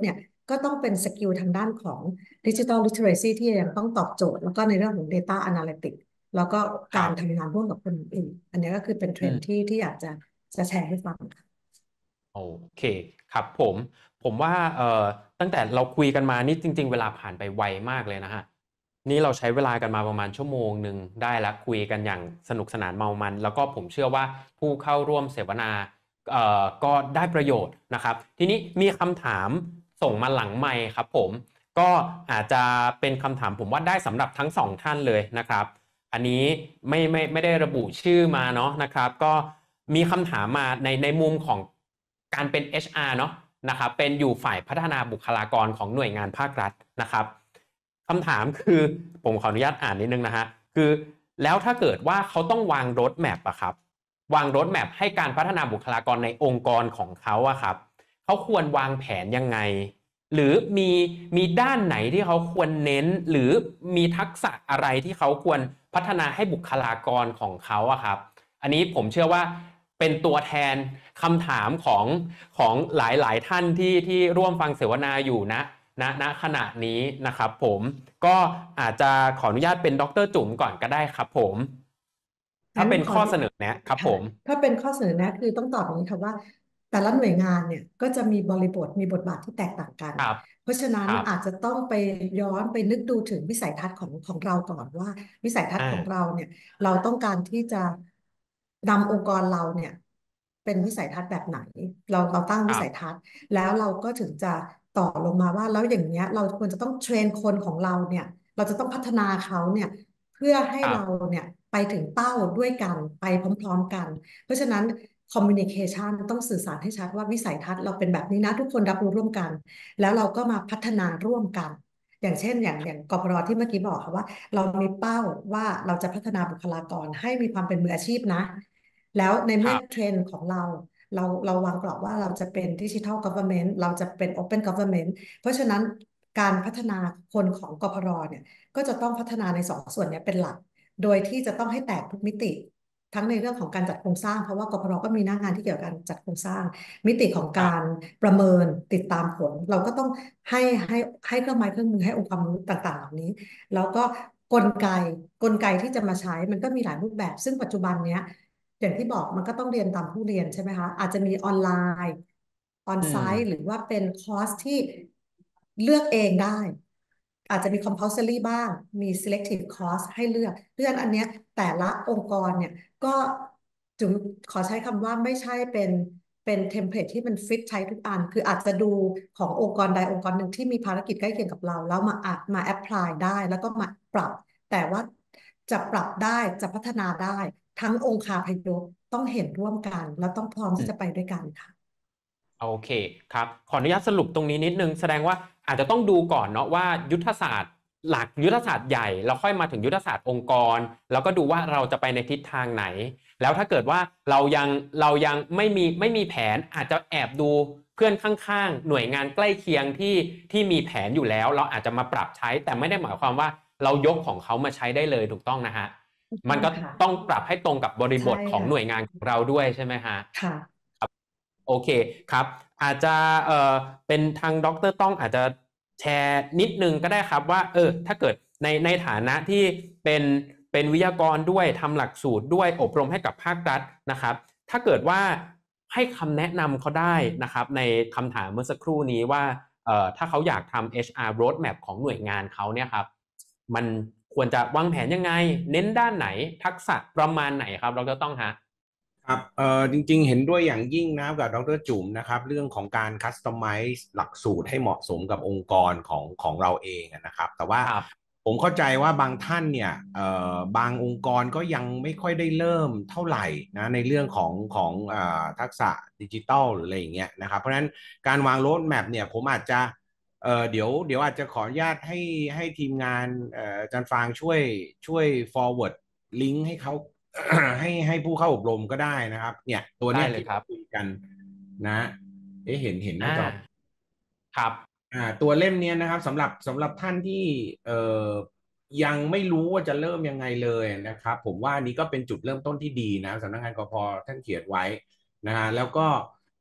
ก็ต้องเป็นสกิลทางด้านของดิจิทัลลิเทเรซีที่ยังต้องตอบโจทย์แล้วก็ในเรื่องของ Data Analytics แล้วก็การครับทำงานร่วมกับคนอื่นอันนี้ก็คือเป็นเทรอืมนด์ที่ที่อยากจะจะแชร์ให้ฟังค่ะโอเคครับผมผมว่าเอ่อตั้งแต่เราคุยกันมานี่จริงๆเวลาผ่านไปไวมากเลยนะฮะนี่เราใช้เวลากันมาประมาณชั่วโมงหนึ่งได้แล้วคุยกันอย่างสนุกสนานเมามันแล้วก็ผมเชื่อว่าผู้เข้าร่วมเสวนาเอ่อก็ได้ประโยชน์นะครับทีนี้มีคำถามส่งมาหลังไมค์ครับผมก็อาจจะเป็นคำถามผมว่าได้สำหรับทั้งสองท่านเลยนะครับ อันนี้ไม่ไม่ไม่ได้ระบุชื่อมาเนาะนะครับก็มีคำถามมาในในมุมของการเป็น เอช อาร์ เนาะนะครับเป็นอยู่ฝ่ายพัฒนาบุคลากรของหน่วยงานภาครัฐนะครับคำถามคือผมขออนุญาตอ่านนิดนึงนะฮะคือแล้วถ้าเกิดว่าเขาต้องวางโรดแมปอะครับวางโรดแมปให้การพัฒนาบุคลากรในองค์กรของเขาอะครับเขาควรวางแผนยังไง หรือมีมีด้านไหนที่เขาควรเน้นหรือมีทักษะอะไรที่เขาควรพัฒนาให้บุคลากรของเขาอะครับอันนี้ผมเชื่อว่าเป็นตัวแทนคำถามของของหลายๆท่านที่ที่ร่วมฟังเสวนาอยู่นะณณขณะนี้นะครับผมก็อาจจะขออนุญาตเป็นดรจุ๋มก่อนก็ได้ครับผมถ้างั้นเป็นข้อขออนุเสนอแนะครับผค่ะมถ้าเป็นข้อเสนอแนะคือต้องตอบอย่างนี้ค่ะว่าแต่ละหน่วยงานเนี่ยก็จะมีบริบทมีบทบาทที่แตกต่างกันครับเพราะฉะนั้ครับนอาจจะต้องไปย้อนไปนึกดูถึงวิสัยทัศน์ของของเราก่อนว่าวิสัยทัศน์อ่าของเราเนี่ยเราต้องการที่จะนำองค์กรเราเนี่ยเป็นวิสัยทัศน์แบบไหนเราเราตั้งวิครับสัยทัศน์แล้วเราก็ถึงจะต่อลงมาว่าแล้วอย่างเนี้ยเราควรจะต้องเทรนคนของเราเนี่ยเราจะต้องพัฒนาเขาเนี่ยเพื่อให้เราครับเนี่ยไปถึงเป้าด้วยกันไปพร้อมๆกัน เพราะฉะนั้น communication ต้องสื่อสารให้ชัดว่าวิสัยทัศน์เราเป็นแบบนี้นะทุกคนรับรู้ร่วมกันแล้วเราก็มาพัฒนาร่วมกันอย่างเช่นอย่างอย่างกปรที่เมื่อกี้บอกค่ะว่าเรามีเป้าว่าเราจะพัฒนาบุคลากรให้มีความเป็นมืออาชีพนะแล้วในคเมื่อรับเทรนด์ของเราเราเราวางกรอบว่าเราจะเป็นดิจิทัล government เราจะเป็น open government เพราะฉะนั้นการพัฒนาคนของกปรเนี่ยก็จะต้องพัฒนาในสองส่วนนี้เป็นหลักโดยที่จะต้องให้แตกทุกมิติ ทั้งในเรื่องของการจัดโครงสร้างเพราะว่ากพรก็มีหน้างานที่เกี่ยวกับการจัดโครงสร้างมิติของการครับประเมินติดตามผลเราก็ต้องให้ให้ให้เครื่องไม้เครื่องมือให้องค์ความรู้ต่างๆเหล่านี้แล้วก็กลไกกลไกที่จะมาใช้มันก็มีหลายรูปแบบซึ่งปัจจุบันเนี้ยอย่างที่บอกมันก็ต้องเรียนตามผู้เรียนใช่ไหมคะอาจจะมีออนไลน์ออนอืไซต์หมรือว่าเป็นคอร์สที่เลือกเองได้อาจจะมี compulsory บ้างมี selective course ให้เลือกเรื่องอันเนี้ยแต่ละองค์กรเนี่ย ก็จุ๋มขอใช้คำว่าไม่ใช่เป็นเป็นเทมเพลตที่มันฟิตใช้ทุกอันคืออาจจะดูขององค์กรใดองค์กรหนึ่งที่มีภารกิจใกล้เคียงกับเราแล้วมาอัดมาแอพพลายได้แล้วก็มาปรับแต่ว่าจะปรับได้จะพัฒนาได้ทั้งองค์คาพยพต้องเห็นร่วมกันแล้วต้องพร้อมที่จะไปด้วยกันค่ะโอเคครับขออนุญาตสรุปตรงนี้นิดนึงแสดงว่าอาจจะต้องดูก่อนเนาะว่ายุทธศาสตร์หลักยุทธศาสตร์ใหญ่แล้วค่อยมาถึงยุทธศาสตร์องค์กรแล้วก็ดูว่าเราจะไปในทิศทางไหนแล้วถ้าเกิดว่าเรายังเรายังไม่มีไม่มีแผนอาจจะแอบดูเพื่อนข้างๆหน่วยงานใกล้เคียงที่ที่มีแผนอยู่แล้วเราอาจจะมาปรับใช้แต่ไม่ได้หมายความว่าเรายกของเขามาใช้ได้เลยถูกต้องนะฮะถูกมันก็ต้องค่ะต้องปรับให้ตรงกับบริบใช่ทของค่ะหน่วยงานของเราด้วยใช่ไหมฮะค่ะโอเคครับอาจจะเอ่อเป็นทางดรต้องอาจจะแชร์นิดนึงก็ได้ครับว่าเออถ้าเกิดในในฐานะที่เป็นเป็นวิทยากรด้วยทำหลักสูตรด้วยอบรมให้กับภาครัฐนะครับถ้าเกิดว่าให้คำแนะนำเขาได้นะครับในคำถามเมื่อสักครู่นี้ว่าเอ่อถ้าเขาอยากทำ เอช อาร์ roadmap ของหน่วยงานเขาเนี่ยครับมันควรจะวางแผนยังไงเน้นด้านไหนทักษะประมาณไหนครับเราจะต้องฮะครับเอ่อจริงๆเห็นด้วยอย่างยิ่งนะครับกับดรจุ๋มนะครับเรื่องของการคัสตอมไมซ์หลักสูตรให้เหมาะสมกับองค์กรของของเราเองนะครับแต่ว่าครับผมเข้าใจว่าบางท่านเนี่ยเอ่อบางองค์กรก็ยังไม่ค่อยได้เริ่มเท่าไหร่นะในเรื่องของของเอ่อทักษะดิจิทัลหรืออะไรอย่างเงี้ยนะครับเพราะฉะนั้นการวางโรดแมพเนี่ยผมอาจจะเอ่อเดี๋ยวเดี๋ยวอาจจะขออนุญาตให้ให้ทีมงานเอ่ออาจารย์ฟางช่วยช่วย forward ลิงก์ให้เขา ให้ให้ผู้เข้าอบรมก็ได้นะครับเนี่ยตัวเนี้ยที่เราได้เลยครับคุยกันนะเอ๊ะเห็นเห็นหน้าอ่าจอครับอ่าตัวเล่มเนี้ยนะครับสำหรับสำหรับท่านที่เอ่อยังไม่รู้ว่าจะเริ่มยังไงเลยนะครับผมว่าอันนี้ก็เป็นจุดเริ่มต้นที่ดีนะสำนักงานกพท่านเขียนไว้นะฮะแล้วก็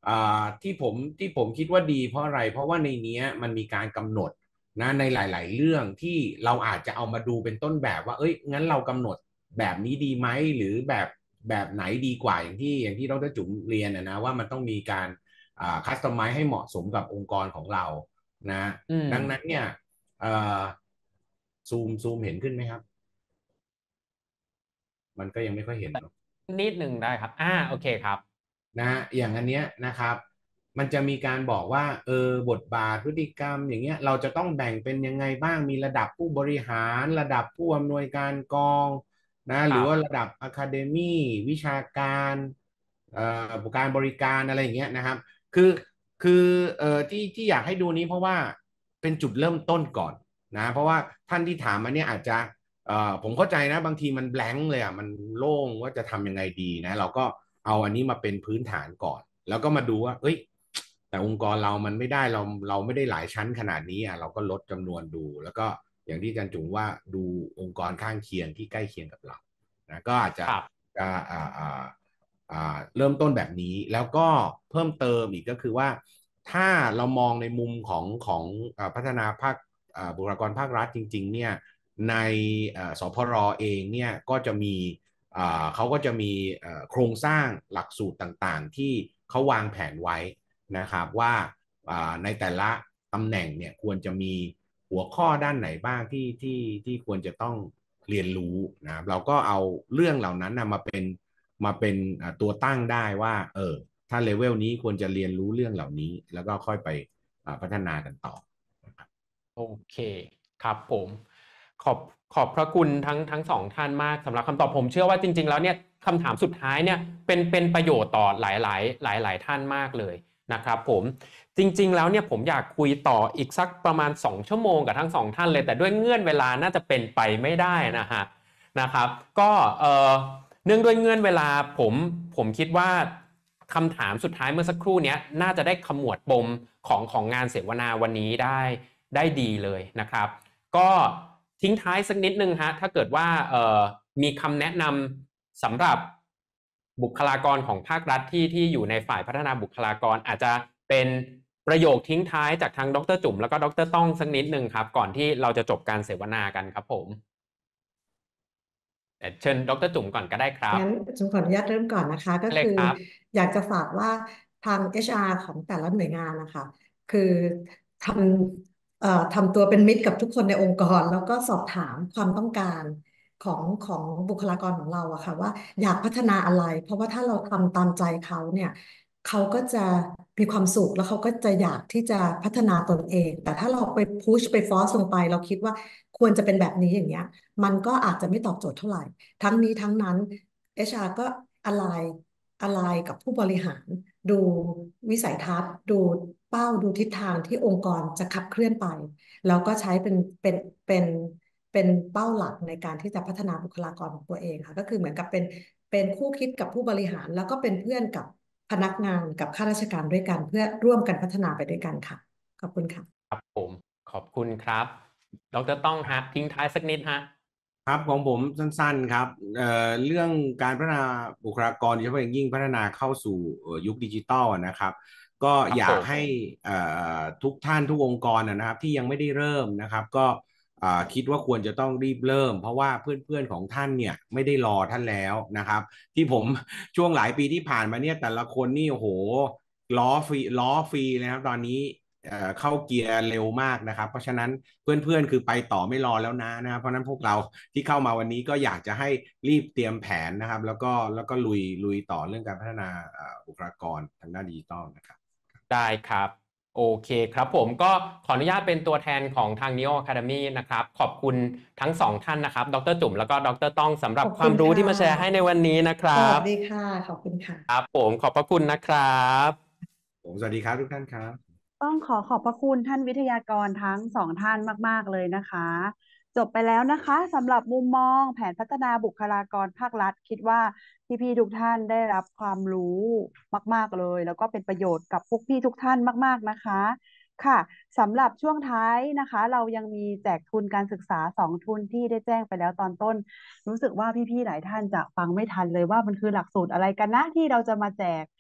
อ่าที่ผมที่ผมคิดว่าดีเพราะอะไรเพราะว่าในเนี้ยมันมีการกำหนดนะในหลายๆเรื่องที่เราอาจจะเอามาดูเป็นต้นแบบว่าเอ้ยงั้นเรากำหนดแบบนี้ดีไหมหรือแบบแบบไหนดีกว่าอย่างที่อย่างที่ดรจุ๋มเรียนนะนะว่ามันต้องมีการอ่าคัสตอมไมซ์ให้เหมาะสมกับองค์กรของเรานะอืมดังนั้นเนี่ยเอ่อซูมซูมเห็นขึ้นไหมครับมันก็ยังไม่ค่อยเห็นเนอะนิดหนึ่งได้ครับอ่าโอเคครับนะฮะอย่างอันเนี้ยนะครับมันจะมีการบอกว่าเออบทบาทพฤติกรรมอย่างเงี้ยเราจะต้องแบ่งเป็นยังไงบ้างมีระดับผู้บริหารระดับผู้อำนวยการกองนะหรือว่าครับระดับอะคาเดมี่วิชาการเอ่อการบริการอะไรอย่างเงี้ยนะครับคือคือเอ่อที่ที่อยากให้ดูนี้เพราะว่าเป็นจุดเริ่มต้นก่อนนะเพราะว่าท่านที่ถามมาเนี่ยอาจจะ เอ่อผมเข้าใจนะบางทีมันแบงค์เลยอ่ะมันโล่งว่าจะทำยังไงดีนะเราก็เอาอันนี้มาเป็นพื้นฐานก่อนแล้วก็มาดูว่าเอ้ยแต่องค์กรเรามันไม่ได้เราเราไม่ได้หลายชั้นขนาดนี้อ่ะเราก็ลดจำนวนดูแล้วก็อย่างที่อาจารย์จุ๋งว่าดูองค์กรข้างเคียงที่ใกล้เคียงกับเรานะก็อาจจะครับจะอ่าอ่าอ่าเริ่มต้นแบบนี้แล้วก็เพิ่มเติมอีกก็คือว่าถ้าเรามองในมุมของของอ่าพัฒนาภาคอ่าบุคลากรภาครัฐจริงๆเนี่ย ในสพรเองเนี่ยก็จะมีเขาก็จะมีโครงสร้างหลักสูตรต่างๆที่เขาวางแผนไว้นะครับว่าในแต่ละตำแหน่งเนี่ยควรจะมีหัวข้อด้านไหนบ้างที่ที่ที่ควรจะต้องเรียนรู้นะเราก็เอาเรื่องเหล่านั้นนะมาเป็นมาเป็นตัวตั้งได้ว่าเออถ้าเลเวลนี้ควรจะเรียนรู้เรื่องเหล่านี้แล้วก็ค่อยไปพัฒนากันต่อนะครับโอเคครับผมขอบขอบพระคุณทั้งทั้งสองท่านมากสำหรับคำตอบผมเชื่อว่าจริงๆแล้วเนี่ยคำถามสุดท้ายเนี่ยเป็นเป็นประโยชน์ต่อหลายหลายหลายหลายท่านมากเลยนะครับผมจริงๆแล้วเนี่ยผมอยากคุยต่ออีกสักประมาณสองชั่วโมงกับทั้งสองท่านเลยแต่ด้วยเงื่อนเวลาน่าจะเป็นไปไม่ได้นะฮะนะครับก็เอ่อเนื่องด้วยเงื่อนเวลาผมผมคิดว่าคำถามสุดท้ายเมื่อสักครู่เนี้ยน่าจะได้ขมวดปมของของงานเสวนาวันนี้ได้ ได้ดีเลยนะครับก็ทิ้งท้ายสักนิดนึงฮะถ้าเกิดว่ามีคำแนะนำสำหรับบุคลากรของภาครัฐที่ที่อยู่ในฝ่ายพัฒนาบุคลากรอาจจะเป็นประโยคทิ้งท้ายจากทางดรจุ๋มแล้วก็ดรต้องสักนิดนึงครับก่อนที่เราจะจบการเสวนากันครับผมเชิญดรจุ๋มก่อนก็ได้ครับงั้นจุงขออนุญาตเริ่มก่อนนะคะก็คือได้เลยครับอยากจะฝากว่าทาง เอช อาร์ ของแต่ละหน่วยงานนะคะคือทำเอ่อทำตัวเป็นมิตรกับทุกคนในองค์กรแล้วก็สอบถามความต้องการของของบุคลากรของเราอะค่ะว่าอยากพัฒนาอะไรเพราะว่าถ้าเราทำตามใจเขาเนี่ยเขาก็จะมีความสุขแล้วเขาก็จะอยากที่จะพัฒนาตนเองแต่ถ้าเราไปพุชไปฟอร์สลงไปเราคิดว่าควรจะเป็นแบบนี้อย่างเงี้ยมันก็อาจจะไม่ตอบโจทย์เท่าไหร่ ทั้งนี้ทั้งนั้น เอช อาร์ ก็อะไรอะไรกับผู้บริหารดูวิสัยทัศน์ดูเป้าดูทิศทางที่องค์กรจะขับเคลื่อนไปแล้วก็ใช้เป็นเป็นเป็นเป็นเป้าหลักในการที่จะพัฒนาบุคลากรของตัวเองค่ะก็คือเหมือนกับเป็นเป็นคู่คิดกับผู้บริหารแล้วก็เป็นเพื่อนกับพนักงานกับข้าราชการด้วยกันเพื่อร่วมกันพัฒนาไปด้วยกันค่ะขอบคุณค่ะครับผมขอบคุณครับดรต้องฮะทิ้งท้ายสักนิดฮะครับของผมสั้นๆครับเอ่อเรื่องการพัฒนาบุคลากรโดยเฉพาะอย่างยิ่งพัฒนาเข้าสู่เอ่อยุคดิจิทัลนะครับก็ครับผมอยากให้เอ่อทุกท่านทุกองค์กรนะครับที่ยังไม่ได้เริ่มนะครับก็อ่าคิดว่าควรจะต้องรีบเริ่มเพราะว่าเพื่อนๆของท่านเนี่ยไม่ได้รอท่านแล้วนะครับที่ผมช่วงหลายปีที่ผ่านมาเนี่ยแต่ละคนนี่โอ้โหล้อฟรีล้อฟรีเลยครับตอนนี้ เอ่อเข้าเกียร์เร็วมากนะครับเพราะฉะนั้นเพื่อนๆคือไปต่อไม่รอแล้วนะนะครับเพราะฉะนั้นพวกเราที่เข้ามาวันนี้ก็อยากจะให้รีบเตรียมแผนนะครับแล้วก็แล้วก็ลุยลุยต่อเรื่องการพัฒนาบุคลากรทางด้านดิจิทัลนะครับได้ครับโอเคครับผมก็ขออนุญาตเป็นตัวแทนของทาง Neo Academy นะครับขอบคุณทั้งสองท่านนะครับดรจุ๋มแล้วก็ดรต้องสำหรับขอบความรู้คุณค่ะที่มาแชร์ให้ในวันนี้นะคสวัรับสดีค่ะขอบคุณค่ะครับผมขอบพระคุณนะครับผมสวัสดีครับทุกท่านครับต้องขอขอบพระคุณท่านวิทยากรทั้งสองท่านมากๆเลยนะคะจบไปแล้วนะคะสำหรับมุมมองแผนพัฒนาบุคลากรภาครัฐคิดว่าพี่ๆทุกท่านได้รับความรู้มากๆเลยแล้วก็เป็นประโยชน์กับพวกพี่ทุกท่านมากๆนะคะค่ะสำหรับช่วงท้ายนะคะเรายังมีแจกทุนการศึกษาสองทุนที่ได้แจ้งไปแล้วตอนต้นรู้สึกว่าพี่ๆหลายท่านจะฟังไม่ทันเลยว่ามันคือหลักสูตรอะไรกันนะที่เราจะมาแจก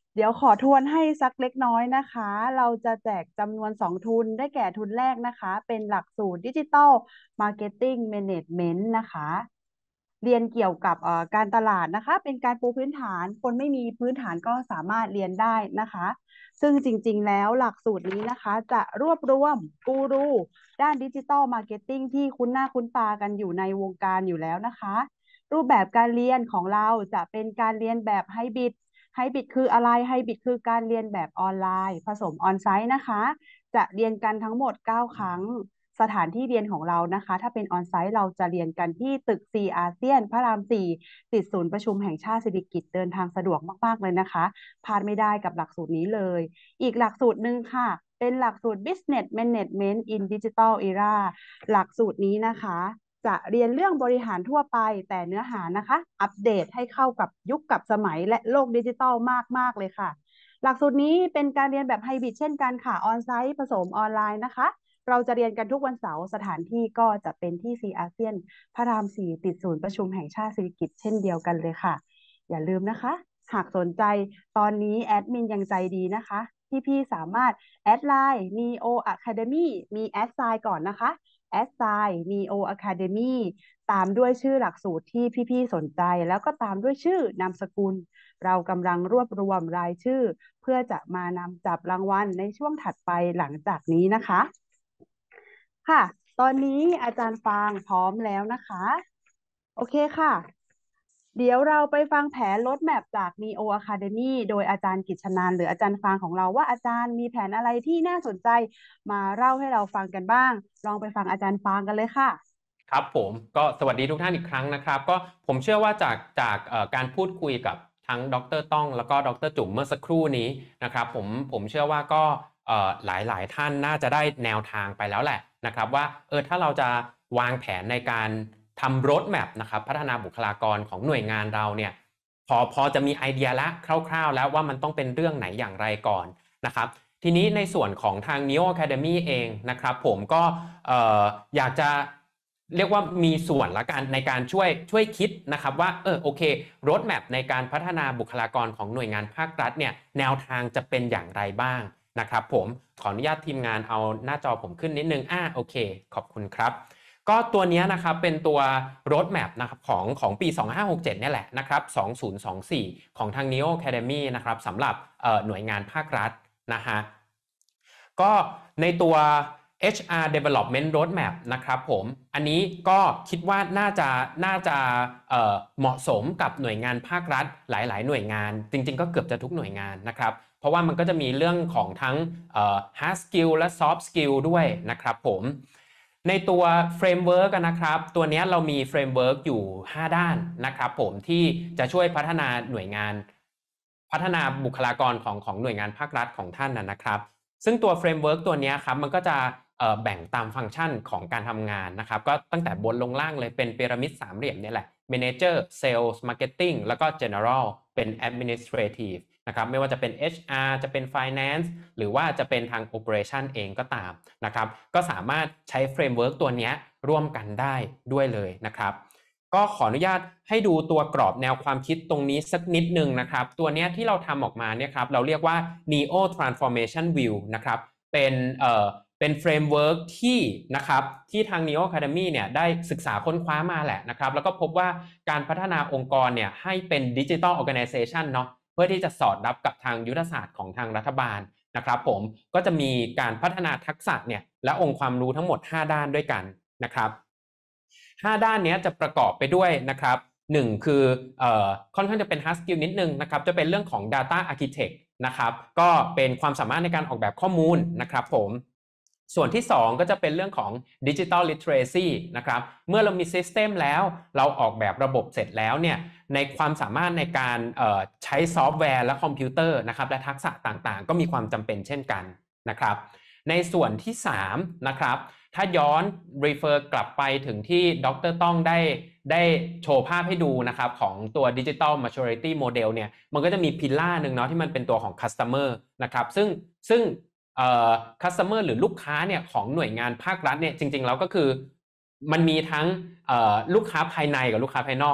เดี๋ยวขอทวนให้สักเล็กน้อยนะคะ เราจะแจกจำนวนสองทุนได้แก่ทุนแรกนะคะ เป็นหลักสูตรดิจิทัลมาร์เก็ตติ้งแมเนจเมนต์นะคะ เรียนเกี่ยวกับเอ่อการตลาดนะคะ เป็นการปูพื้นฐาน คนไม่มีพื้นฐานก็สามารถเรียนได้นะคะ ซึ่งจริงๆแล้วหลักสูตรนี้นะคะ จะรวบรวมกูรูด้านดิจิทัลมาร์เก็ตติ้งที่คุ้นหน้าคุ้นตากันอยู่ในวงการอยู่แล้วนะคะ รูปแบบการเรียนของเราจะเป็นการเรียนแบบไฮบริด ไฮบริดคืออะไร ไฮบริดคือการเรียนแบบออนไลน์ ผสมออนไซต์นะคะ จะเรียนกันทั้งหมดเก้าครั้ง สถานที่เรียนของเรานะคะ ถ้าเป็นออนไซต์เราจะเรียนกันที่ตึก ซี อาเซียน พระราม สี่ ติดศูนย์ประชุมแห่งชาติสิริกิติ์เดินทางสะดวกมากๆเลยนะคะ พลาดไม่ได้กับหลักสูตรนี้เลย อีกหลักสูตรหนึ่งค่ะ เป็นหลักสูตร Business Management in Digital Era หลักสูตรนี้นะคะ จะเรียนเรื่องบริหารทั่วไปแต่เนื้อหานะคะ อัปเดตให้เข้ากับยุคกับสมัยและโลกดิจิทัลมากๆเลยค่ะ หลักสูตรนี้เป็นการเรียนแบบไฮบริดเช่นกันค่ะ ออนไซต์ผสมออนไลน์นะคะ เราจะเรียนกันทุกวันเสาร์สถานที่ก็จะเป็นที่ ซี อาเซียน พระราม สี่ ติดศูนย์ประชุมแห่งชาติสิริกิติ์เช่นเดียวกันเลยค่ะ อย่าลืมนะคะ หากสนใจตอนนี้แอดมินยังใจดีนะคะพี่ๆสามารถแอดไลน์ Neo Academy มีแอดไซน์ก่อนนะคะแอดไซน์ Neo Academy ตามด้วยชื่อหลักสูตรที่พี่ๆสนใจแล้วก็ตามด้วยชื่อนามสกุล เรากำลังรวบรวมรายชื่อ เพื่อจะมานำจับรางวัลในช่วงถัดไปหลังจากนี้นะคะค่ะ ตอนนี้อาจารย์ฟางพร้อมแล้วนะคะ โอเคค่ะ เดี๋ยวเราไปฟังแผนรถแมพจาก Neo Academy โดยอาจารย์กิจชนานหรืออาจารย์ฟางของเราว่าอาจารย์มีแผนอะไรที่น่าสนใจมาเล่าให้เราฟังกันบ้าง ลองไปฟังอาจารย์ฟางกันเลยค่ะครับผมก็สวัสดีทุกท่านอีกครั้งนะครับ ก็ผมเชื่อว่าจากจากเอ่อการพูดคุยกับทั้งดร.ต้องแล้วก็ดร.จุ๋มเมื่อสักครู่นี้นะครับผมผมเชื่อว่าก็เอ่อหลายหลายท่านน่าจะได้แนวทางไปแล้วแหละนะครับว่าเออถ้าเราจะวางแผนในการทำรถแมพนะครับพัฒนาบุคลากรของหน่วยงานเราเนี่ยพอพอจะมีไอเดียละคร่าวๆแล้วว่ามันต้องเป็นเรื่องไหนอย่างไรก่อนนะครับทีนี้ในส่วนของทาง Neo Academy เองนะครับผมก็เอ่ออยากจะเรียกว่ามีส่วนละกันในการช่วยช่วยคิดนะครับว่าเออโอเครถแมพในการพัฒนาบุคลากรของหน่วยงานภาครัฐเนี่ยแนวทางจะเป็นอย่างไรบ้างนะครับผมขออนุญาตทีมงานเอาหน้าจอผมขึ้นนิดนึงอ่าโอเคขอบคุณครับก็ตัวนี้นะครับเป็นตัวรถแมพนะครับของของปีสองพันห้าร้อยหกสิบเจ็ดเนี่ยแหละนะครับสองพันยี่สิบสี่ของทาง Neo Academy นะครับสำหรับหน่วยงานภาครัฐนะฮะก็ในตัว เอช อาร์ Development Roadmap นะครับผมอันนี้ก็คิดว่าน่าจะน่าจะเอ่อเหมาะสมกับหน่วยงานภาครัฐหลายๆหน่วยงานจริงๆก็เกือบจะทุกหน่วยงานนะครับเพราะว่ามันก็จะมีเรื่องของทั้งเอ่อ hard skill และ soft skill ด้วยนะครับผมในตัวเฟรมเวิร์กนะครับตัวนี้เรามีเฟรมเวิร์กอยู่ห้าด้านนะครับผมที่จะช่วยพัฒนาหน่วยงานพัฒนาบุคลากรของของหน่วยงานภาครัฐของท่านนะครับซึ่งตัวเฟรมเวิร์กตัวนี้ครับมันก็จะแบ่งตามฟังก์ชันของการทำงานนะครับก็ตั้งแต่บนลงล่างเลยเป็นพีระมิดสามเหลี่ยมนี่แหละ Manager Sales Marketing แล้วก็ General เป็น Administrative นะครับไม่ว่าจะเป็น เอช อาร์ จะเป็น Finance หรือว่าจะเป็นทาง Operation เองก็ตามนะครับก็สามารถใช้เฟรมเวิร์กตัวนี้ร่วมกันได้ด้วยเลยนะครับก็ขออนุญาตให้ดูตัวกรอบแนวความคิดตรงนี้สักนิดนึงนะครับตัวนี้ที่เราทำออกมาเนี่ยครับเราเรียกว่า Neo Transformation View นะครับเป็นเอ่อเป็นเฟรมเวิร์กที่นะครับที่ทาง Neo Academy เนี่ยได้ศึกษาค้นคว้ามาแหละนะครับแล้วก็พบว่าการพัฒนาองค์กรเนี่ยให้เป็น Digital Organization เนาะเพื่อที่จะสอดรับกับทางยุทธศาสตร์ของทางรัฐบาลนะครับผมก็จะมีการพัฒนาทักษะเนี่ยและองค์ความรู้ทั้งหมดห้าด้านด้วยกันนะครับห้าด้านนี้จะประกอบไปด้วยนะครับหนึ่งคือเอ่อค่อนข้างจะเป็น hard skill นิดนึงนะครับจะเป็นเรื่องของ data architect นะครับก็เป็นความสามารถในการออกแบบข้อมูลนะครับผมส่วนที่สองก็จะเป็นเรื่องของ Digital Literacy นะครับเมื่อเรามี System แล้วเราออกแบบระบบเสร็จแล้วเนี่ยในความสามารถในการใช้ซอฟต์แวร์และคอมพิวเตอร์นะครับและทักษะต่างๆก็มีความจำเป็นเช่นกันนะครับในส่วนที่สามนะครับถ้าย้อน refer กลับไปถึงที่ดร.ต้องได้ได้โชว์ภาพให้ดูนะครับของตัว Digital Maturity Model เนี่ยมันก็จะมีพิลล่าหนึ่งเนาะที่มันเป็นตัวของ Customer นะครับซึ่งซึ่งเอ่อ customer หรือลูกค้าเนี่ยของหน่วยงานภาครัฐเนี่ยจริงๆแล้วก็คือมันมีทั้งเอ่อลูกค้าภายในกับลูกค้าภายนอกเนาะ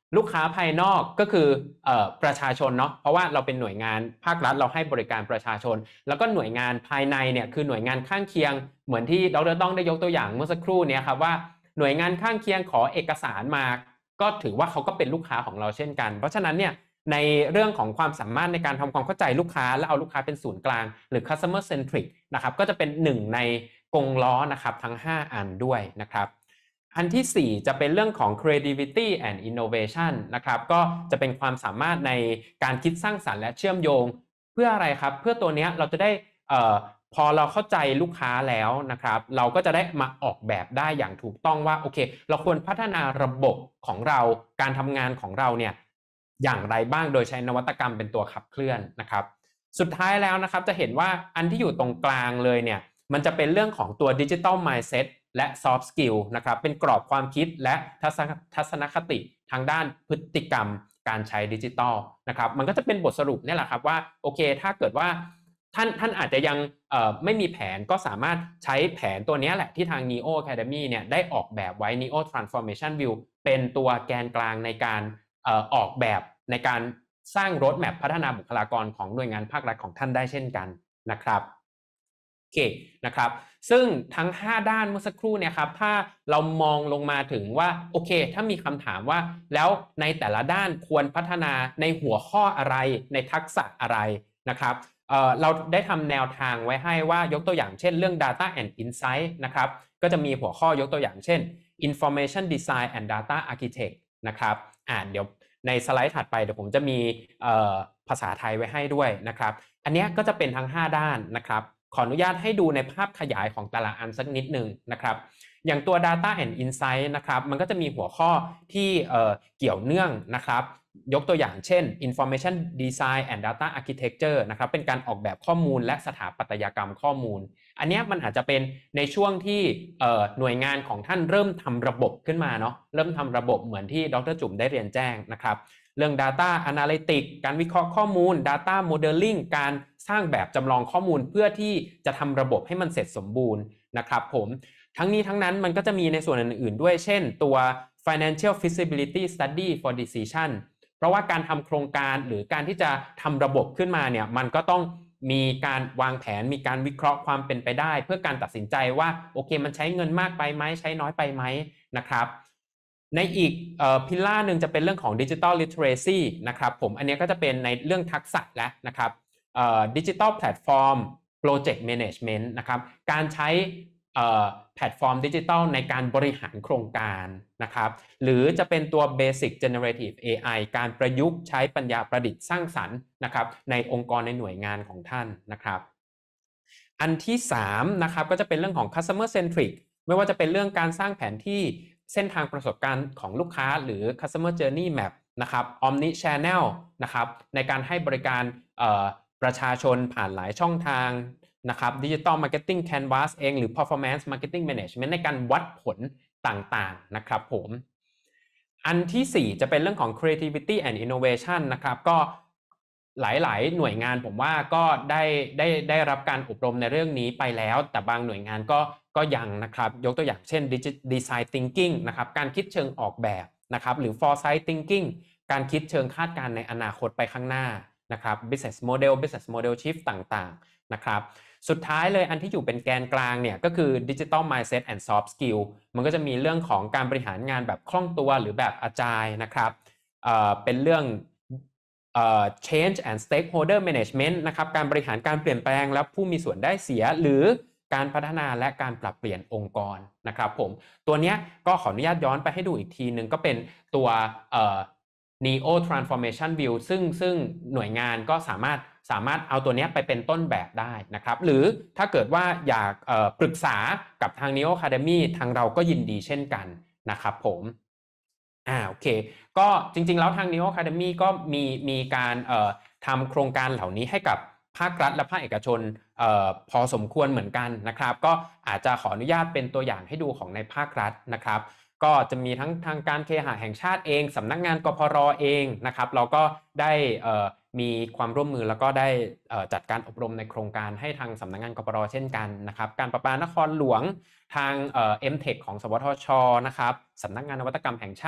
ลูกค้าภายนอกก็คือเอ่อประชาชนเนาะเพราะว่าเราเป็นหน่วยงานภาครัฐเราให้บริการประชาชนแล้วก็หน่วยงานภายในเนี่ยคือหน่วยงานข้างเคียงเหมือนที่ดร.ต้องได้ยกตัวอย่างเมื่อสักครู่เนี่ยครับว่าหน่วยงานข้างเคียงขอเอกสารมาก็ถือว่าเขาก็เป็นลูกค้าของเราเช่นกันเพราะฉะนั้นเนี่ยในเรื่องของความสามารถในการทำความเข้าใจลูกค้าและเอาลูกค้าเป็นศูนย์กลางหรือ customer centric นะครับก็จะเป็นหนึ่งในกงล้อนะครับทั้งห้าอันด้วยนะครับอันที่สี่จะเป็นเรื่องของ creativity and innovation นะครับก็จะเป็นความสามารถในการคิดสร้างสรรค์และเชื่อมโยงเพื่ออะไรครับเพื่อตัวนี้เราจะได้เอ่อพอเราเข้าใจลูกค้าแล้วนะครับเราก็จะได้มาออกแบบได้อย่างถูกต้องว่าโอเคเราควรพัฒนาระบบของเราการทำงานของเราเนี่ยอย่างไรบ้างโดยใช้นวัตกรรมเป็นตัวขับเคลื่อนนะครับสุดท้ายแล้วนะครับจะเห็นว่าอันที่อยู่ตรงกลางเลยเนี่ยมันจะเป็นเรื่องของตัว Digital Mindset และ Soft Skill นะครับเป็นกรอบความคิดและทัศนคติทางด้านพฤติกรรมการใช้ดิจิทัลนะครับมันก็จะเป็นบทสรุปนี่แหละครับว่าโอเคถ้าเกิดว่าท่านท่านอาจจะยังไม่มีแผนก็สามารถใช้แผนตัวนี้แหละที่ทาง Neo Academy เนี่ยได้ออกแบบไว้ Neo Transformation View เป็นตัวแกนกลางในการเอ่อออกแบบในการสร้าง roadmap พัฒนาบุคลากรของหน่วยงานภาครัฐของท่านได้เช่นกันนะครับโอเคนะครับซึ่งทั้งห้าด้านเมื่อสักครู่เนี่ยครับถ้าเรามองลงมาถึงว่าโอเคถ้ามีคำถามว่าแล้วในแต่ละด้านควรพัฒนาในหัวข้ออะไรในทักษะอะไรนะครับเอ่อเราได้ทำแนวทางไว้ให้ว่ายกตัวอย่างเช่นเรื่อง data and insight นะครับก็จะมีหัวข้อยกตัวอย่างเช่น information design and data architect นะครับอ่าเดี๋ยวในสไลด์ถัดไปเดี๋ยวผมจะมีภาษาไทยไว้ให้ด้วยนะครับอันนี้ก็จะเป็นทั้งห้าด้านนะครับขออนุญาตให้ดูในภาพขยายของแต่ละอันสักนิดหนึ่งนะครับอย่างตัว data and insight นะครับมันก็จะมีหัวข้อที่เอ่อเกี่ยวเนื่องนะครับยกตัวอย่างเช่น information design and data architecture นะครับเป็นการออกแบบข้อมูลและสถาปัตยกรรมข้อมูลอันนี้มันอาจจะเป็นในช่วงที่หน่วยงานของท่านเริ่มทำระบบขึ้นมาเนาะเริ่มทำระบบเหมือนที่ดร.จุ๋มได้เรียนแจ้งนะครับเรื่อง data analytics การวิเคราะห์ข้อมูล data modeling การสร้างแบบจำลองข้อมูลเพื่อที่จะทำระบบให้มันเสร็จสมบูรณ์นะครับผมทั้งนี้ทั้งนั้นมันก็จะมีในส่วนอื่นๆด้วยเช่นตัว financial feasibility study for decision เพราะว่าการทำโครงการหรือการที่จะทำระบบขึ้นมาเนี่ยมันก็ต้องมีการวางแผนมีการวิเคราะห์ความเป็นไปได้เพื่อการตัดสินใจว่าโอเคมันใช้เงินมากไปไหมใช้น้อยไปไหมนะครับในอีกพิลล่าหนึ่งจะเป็นเรื่องของ Digital Literacy นะครับผมอันนี้ก็จะเป็นในเรื่องทักษะแล้วนะครับ Digital Platform Project Management นะครับการใช้แพลตฟอร์มดิจิทัลในการบริหารโครงการนะครับหรือจะเป็นตัว Basic Generative เอ ไอ การประยุกต์ใช้ปัญญาประดิษฐ์สร้างสรรค์นะครับในองค์กรในหน่วยงานของท่านนะครับอันที่สามนะครับก็จะเป็นเรื่องของ Customer Centric ไม่ว่าจะเป็นเรื่องการสร้างแผนที่เส้นทางประสบการณ์ของลูกค้าหรือ Customer Journey Map นะครับ Omni Channel นะครับในการให้บริการประชาชนผ่านหลายช่องทางนะครับ Digital Marketing Canvas เองหรือ Performance Marketing Management ในการวัดผลต่างๆนะครับผมอันที่สี่จะเป็นเรื่องของ Creativity and Innovation นะครับก็หลายๆหน่วยงานผมว่าก็ได้ได้ได้รับการอบรมในเรื่องนี้ไปแล้วแต่บางหน่วยงานก็ก็ยังนะครับยกตัวอย่างเช่น Design Thinking นะครับการคิดเชิงออกแบบนะครับหรือ Foresight Thinking การคิดเชิงคาดการณ์ในอนาคตไปข้างหน้านะครับ Business Model Business Model Shift ต่างๆนะครับสุดท้ายเลยอันที่อยู่เป็นแกนกลางเนี่ยก็คือ Digital Mindset and Soft Skill มันก็จะมีเรื่องของการบริหารงานแบบคล่องตัวหรือแบบ Agile นะครับเอ่อเป็นเรื่องเอ่อ Change and Stakeholder Management นะครับการบริหารการเปลี่ยนแปลงและผู้มีส่วนได้เสียหรือการพัฒนาและการปรับเปลี่ยนองค์กรนะครับผมตัวนี้ก็ขออนุญาตย้อนไปให้ดูอีกทีนึงก็เป็นตัวเอ่อ Neo Transformation View ซึ่งซึ่งหน่วยงานก็สามารถสามารถเอาตัวนี้ไปเป็นต้นแบบได้นะครับหรือถ้าเกิดว่าอยากปรึกษากับทาง Neo Academy ทางเราก็ยินดีเช่นกันนะครับผมอ่าโอเคก็จริงๆแล้วทาง Neo Academy ก็มีมีการเอ่อทำโครงการเหล่านี้ให้กับภาครัฐและภาคเอกชนเอ่อพอสมควรเหมือนกันนะครับก็อาจจะขออนุญาตเป็นตัวอย่างให้ดูของในภาครัฐนะครับก็จะมีทั้งทางการเคหะแห่งชาติเองสำนักงานกพรเองนะครับเราก็ได้เอ่อมีความร่วมมือแล้วก็ได้จัดการอบรมในโครงการให้ทางสำนักงานกพรเช่นกันนะครับการประปานครหลวงทางเอ่อ เอ็ม เทค ของสวทช.นะครับสำนักงานนวัตกรรมแห่งชาติ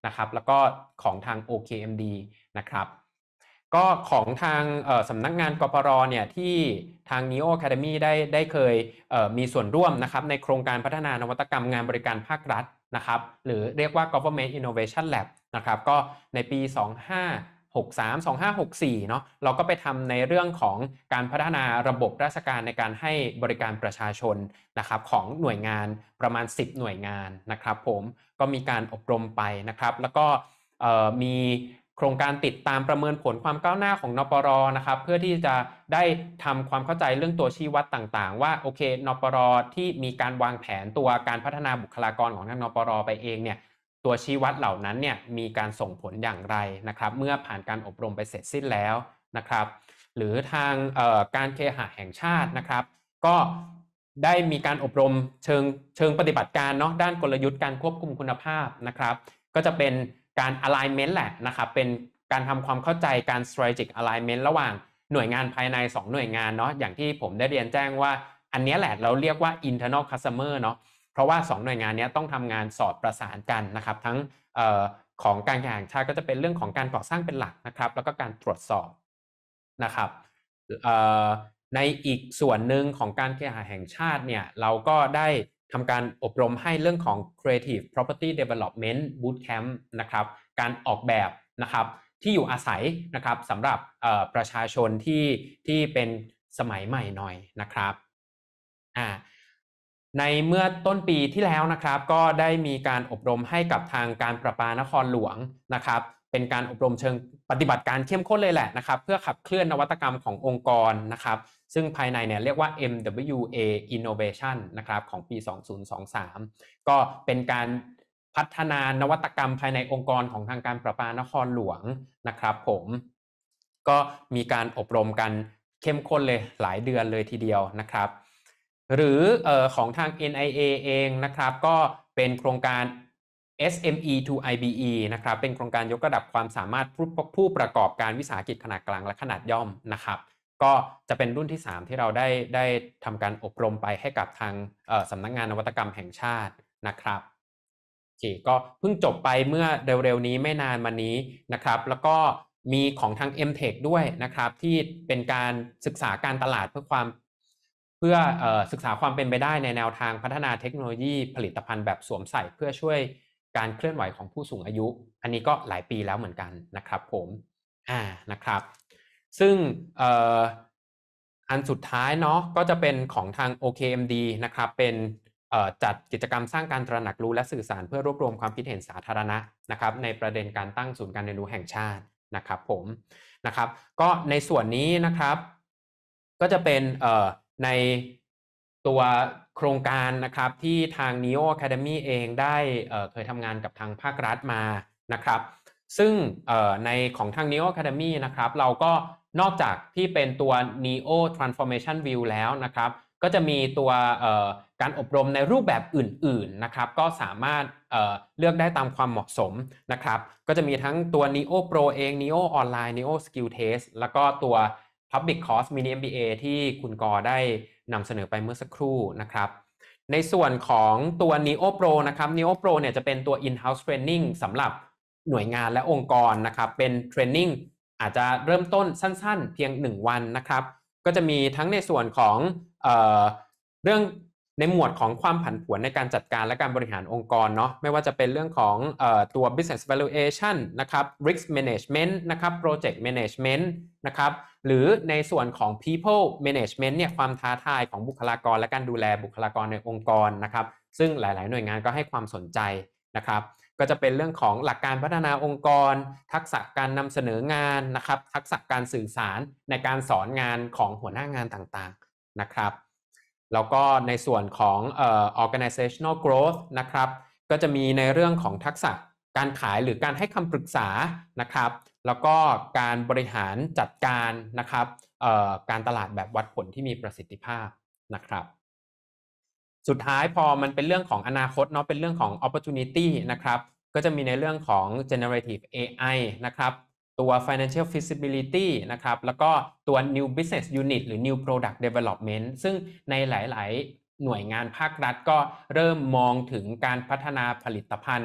นะครับแล้วก็ของทาง โอ เค เอ็ม ดี นะครับก็ของทางสำนักงานกปรเนี่ยที่ทาง Neo Academy ได้ได้เคยมีส่วนร่วมนะครับในโครงการพัฒนานวัตกรรมงานบริการภาครัฐนะครับหรือเรียกว่า Government Innovation Lab นะครับก็ในปีสองพันห้าร้อยหกสิบสาม สองพันห้าร้อยหกสิบสี่เนาะเราก็ไปทำในเรื่องของการพัฒนาระบบราชการในการให้บริการประชาชนนะครับของหน่วยงานประมาณสิบหน่วยงานนะครับผมก็มีการอบรมไปนะครับแล้วก็มีโครงการติดตามประเมินผลความก้าวหน้าของนปร.นะครับเพื่อที่จะได้ทำความเข้าใจเรื่องตัวชี้วัดต่างๆว่าโอเคนปร.ที่มีการวางแผนตัวการพัฒนาบุคลากรของทางนปร.ไปเองเนี่ยตัวชี้วัดเหล่านั้นเนี่ยมีการส่งผลอย่างไรนะครับเมื่อผ่านการอบรมไปเสร็จสิ้นแล้วนะครับหรือทางการเคหะแห่งชาตินะครับก็ได้มีการอบรมเชิงเชิงปฏิบัติการเนาะด้านกลยุทธ์การควบคุมคุณภาพนะครับก็จะเป็นการ alignment แหละนะครับเป็นการทำความเข้าใจการ strategic alignment ระหว่างหน่วยงานภายในสองหน่วยงานเนาะอย่างที่ผมได้เรียนแจ้งว่าอันนี้แหละเราเรียกว่า internal customer เนาะเพราะว่าสองหน่วยงานนี้ต้องทำงานสอดประสานกันนะครับทั้งเอ่อของการแข่งชาติก็จะเป็นเรื่องของการก่อสร้างเป็นหลักนะครับแล้วก็การตรวจสอบนะครับเอ่อในอีกส่วนหนึ่งของการเคหะแห่งชาติเนี่ยเราก็ได้ทำการอบรมให้เรื่องของ Creative Property Development Bootcamp นะครับการออกแบบนะครับที่อยู่อาศัยนะครับสำหรับประชาชนที่ที่เป็นสมัยใหม่หน่อยนะครับอ่าในเมื่อต้นปีที่แล้วนะครับก็ได้มีการอบรมให้กับทางการประปานครหลวงนะครับเป็นการอบรมเชิงปฏิบัติการเข้มข้นเลยแหละนะครับเพื่อขับเคลื่อนนวัตกรรมขององค์กรนะครับซึ่งภายในเนี่ยเรียกว่า เอ็ม ดับเบิลยู เอ Innovation นะครับของปีสองพันยี่สิบสามก็เป็นการพัฒนานวัตกรรมภายในองค์กรของทางการประปานครหลวงนะครับผมก็มีการอบรมกันเข้มข้นเลยหลายเดือนเลยทีเดียวนะครับหรือเอ่อของทาง เอ็น ไอ เอ เองนะครับก็เป็นโครงการ เอส เอ็ม อี ทู ไอ บี อี นะครับเป็นโครงการยกระดับความสามารถผู้ผู้ประกอบการวิสาหกิจขนาดกลางและขนาดย่อมนะครับก็จะเป็นรุ่นที่สามที่เราได้ได้ทำการอบรมไปให้กับทางสำนักงานนวัตกรรมแห่งชาตินะครับโอเคก็เพิ่งจบไปเมื่อเร็วๆนี้ไม่นานมานี้นะครับแล้วก็มีของทาง เอ็ม เทค ด้วยนะครับที่เป็นการศึกษาการตลาดเพื่อความเพื่อเอ่อศึกษาความเป็นไปได้ในแนวทางพัฒนาเทคโนโลยีผลิตภัณฑ์แบบสวมใส่เพื่อช่วยการเคลื่อนไหวของผู้สูงอายุอันนี้ก็หลายปีแล้วเหมือนกันนะครับผมอ่านะครับซึ่งเอ่ออันสุดท้ายเนาะก็จะเป็นของทาง โอ เค เอ็ม ดี นะครับเป็นเอ่อจัดกิจกรรมสร้างการตระหนักรู้และสื่อสารเพื่อรวบรวมความคิดเห็นสาธารณะนะครับในประเด็นการตั้งศูนย์การเรียนรู้แห่งชาตินะครับผมนะครับก็ในส่วนนี้นะครับก็จะเป็นเอ่อในตัวโครงการนะครับที่ทาง Neo Academy เองได้เอ่อเคยทำงานกับทางภาครัฐมานะครับซึ่งเอ่อในของทาง Neo Academy นะครับเราก็นอกจากที่เป็นตัว Neo Transformation View แล้วนะครับก็จะมีตัวเอ่อการอบรมในรูปแบบอื่นๆนะครับก็สามารถเอ่อเลือกได้ตามความเหมาะสมนะครับก็จะมีทั้งตัว Neo Pro เอง Neo Online Neo Skill Test แล้วก็ตัว Public Course Mini เอ็ม บี เอ ที่คุณกอได้นำเสนอไปเมื่อสักครู่นะครับในส่วนของตัว Neo Pro นะครับ Neo Pro เนี่ยจะเป็นตัว in-house training สำหรับหน่วยงานและองค์กรนะครับเป็นเทรนนิ่งอาจจะเริ่มต้นสั้นๆเพียงหนึ่งวันนะครับก็จะมีทั้งในส่วนของเอ่อเรื่องในหมวดของความผันผวนในการจัดการและการบริหารองค์กรเนาะไม่ว่าจะเป็นเรื่องของเอ่อตัว business valuation นะครับ risk management นะครับ project management นะครับหรือในส่วนของ people management เนี่ยความท้าทายของบุคลากรและการดูแลบุคลากรในองค์กรนะครับซึ่งหลายๆหน่วยงานก็ให้ความสนใจนะครับก็จะเป็นเรื่องของหลักการพัฒนาองค์กรทักษะการนำเสนองานนะครับทักษะการสื่อสารในการสอนงานของหัวหน้างานต่างๆนะครับแล้วก็ในส่วนของเอ่อ organizational growth นะครับก็จะมีในเรื่องของทักษะการขายหรือการให้คำปรึกษานะครับแล้วก็การบริหารจัดการนะครับเอ่อการตลาดแบบวัดผลที่มีประสิทธิภาพนะครับสุดท้ายพอมันเป็นเรื่องของอนาคตเนาะเป็นเรื่องของ opportunity นะครับก็จะมีในเรื่องของ generative เอ ไอ นะครับตัว financial feasibility นะครับแล้วก็ตัว new business unit หรือ new product development ซึ่งในหลายๆหน่วยงานภาครัฐก็เริ่มมองถึงการพัฒนาผลิตภัณฑ์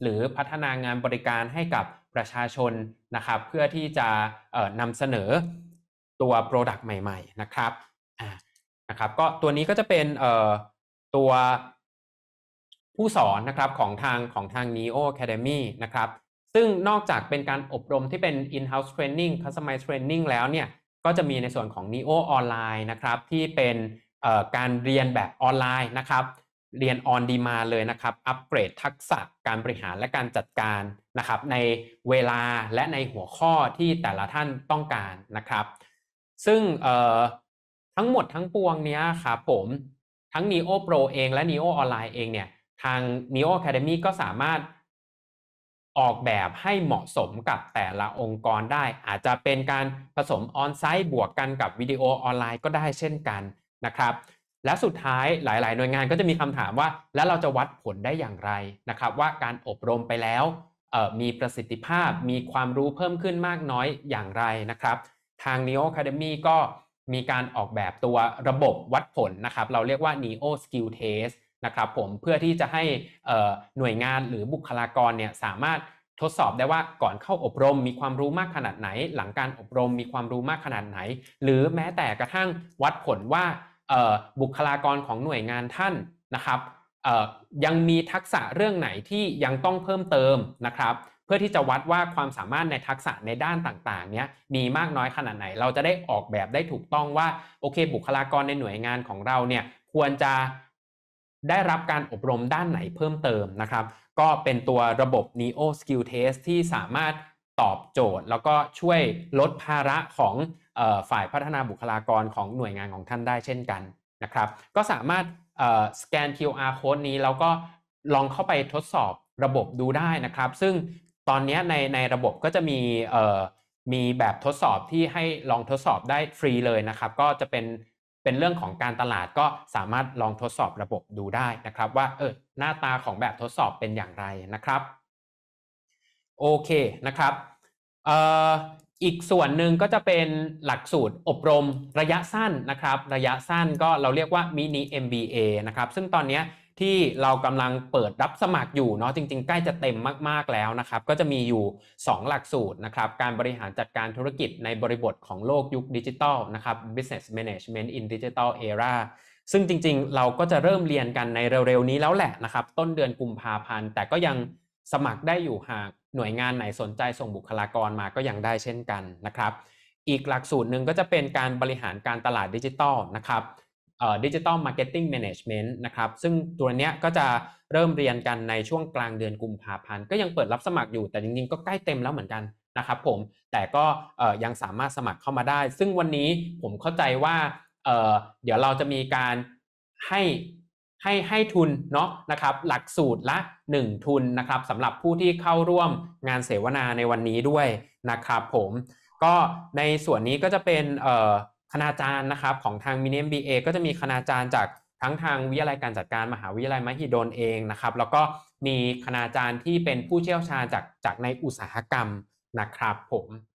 หรือพัฒนางานบริการให้กับประชาชนนะครับเพื่อที่จะเอ่อนำเสนอตัว Product ใหม่ๆนะครับอ่านะครับก็ตัวนี้ก็จะเป็นเอ่อตัวผู้สอนนะครับของทางของทาง Neo Academy นะครับซึ่งนอกจากเป็นการอบรมที่เป็น in-house training customized training แล้วเนี่ยก็จะมีในส่วนของ Neo Online นะครับที่เป็นเอ่อการเรียนแบบออนไลน์นะครับเรียน on demand เลยนะครับอัปเกรดทักษะการบริหารและการจัดการนะครับในเวลาและในหัวข้อที่แต่ละท่านต้องการนะครับซึ่งเอ่อทั้งหมดทั้งปวงเนี้ยครับผมทั้ง Neo Pro เองและ Neo Online เองเนี่ยทาง Neo Academy ก็สามารถออกแบบให้เหมาะสมกับแต่ละองค์กรได้อาจจะเป็นการผสมออนไซต์บวกกันกับวิดีโอออนไลน์ก็ได้เช่นกันนะครับและสุดท้ายหลายๆหน่วยงานก็จะมีคำถามว่าแล้วเราจะวัดผลได้อย่างไรนะครับว่าการอบรมไปแล้วเอ่อมีประสิทธิภาพมีความรู้เพิ่มขึ้นมากน้อยอย่างไรนะครับทาง Neo Academy ก็มีการออกแบบตัวระบบวัดผลนะครับเราเรียกว่า Neo Skill Test นะครับผมเพื่อที่จะให้หน่วยงานหรือบุคลากรเนี่ยสามารถทดสอบได้ว่าก่อนเข้าอบรมมีความรู้มากขนาดไหนหลังการอบรมมีความรู้มากขนาดไหนหรือแม้แต่กระทั่งวัดผลว่าบุคลากรของหน่วยงานท่านนะครับยังมีทักษะเรื่องไหนที่ยังต้องเพิ่มเติมนะครับเพื่อที่จะวัดว่าความสามารถในทักษะในด้านต่างๆเนี้ยมีมากน้อยขนาดไหนเราจะได้ออกแบบได้ถูกต้องว่าโอเคบุคลากรในหน่วยงานของเราเนี่ยควรจะได้รับการอบรมด้านไหนเพิ่มเติมนะครับก็เป็นตัวระบบ Neo Skill Test ที่สามารถตอบโจทย์แล้วก็ช่วยลดภาระของเอ่อฝ่ายพัฒนาบุคลากรของหน่วยงานของท่านได้เช่นกันนะครับก็สามารถเอ่อสแกน คิว อาร์ Code นี้แล้วก็ลองเข้าไปทดสอบระบบดูได้นะครับซึ่งตอนนี้ในในระบบก็จะมีเอ่อมีแบบทดสอบที่ให้ลองทดสอบได้ฟรีเลยนะครับก็จะเป็นเป็นเรื่องของการตลาดก็สามารถลองทดสอบระบบดูได้นะครับว่าเออหน้าตาของแบบทดสอบเป็นอย่างไรนะครับโอเคนะครับเอ่ออีกส่วนหนึ่งก็จะเป็นหลักสูตรอบรมระยะสั้นนะครับระยะสั้นก็เราเรียกว่ามินิ เอ็ม บี เอ นะครับซึ่งตอนนี้ที่เรากำลังเปิดรับสมัครอยู่เนาะจริงๆใกล้จะเต็มมากๆแล้วนะครับก็จะมีอยู่สองหลักสูตรนะครับการบริหารจัดการธุรกิจในบริบทของโลกยุคดิจิทัลนะครับ Business Management in Digital Era ซึ่งจริงๆเราก็จะเริ่มเรียนกันในเร็วๆนี้แล้วแหละนะครับต้นเดือนกุมภาพันธ์แต่ก็ยังสมัครได้อยู่หากหน่วยงานไหนสนใจส่งบุคลากรมาก็ยังได้เช่นกันนะครับอีกหลักสูตรหนึ่งก็จะเป็นการบริหารการตลาดดิจิทัลนะครับดิจิทัลมาร์เก็ตติ้งแมเนจเมนต์นะครับซึ่งตัวเนี้ยก็จะเริ่มเรียนกันในช่วงกลางเดือนกุมภาพันธ์ก็ยังเปิดรับสมัครอยู่แต่จริงๆก็ใกล้เต็มแล้วเหมือนกันนะครับผมแต่ก็ยังสามารถสมัครเข้ามาได้ซึ่งวันนี้ผมเข้าใจว่าเอ่อเดี๋ยวเราจะมีการให้ให้ให้ทุนเนาะนะครับหลักสูตรละหนึ่งทุนนะครับสำหรับผู้ที่เข้าร่วมงานเสวนาในวันนี้ด้วยนะครับผมก็ในส่วนนี้ก็จะเป็นเอ่อคณาจารย์นะครับของทาง Mini เอ็ม บี เอ ก็จะมีคณาจารย์จากทั้งทางวิทยาลัยการจัดการมหาวิทยาลัยมหิดลเองนะครับแล้วก็มีคณาจารย์ที่เป็นผู้เชี่ยวชาญจากจากในอุตสาหกรรมนะครับผม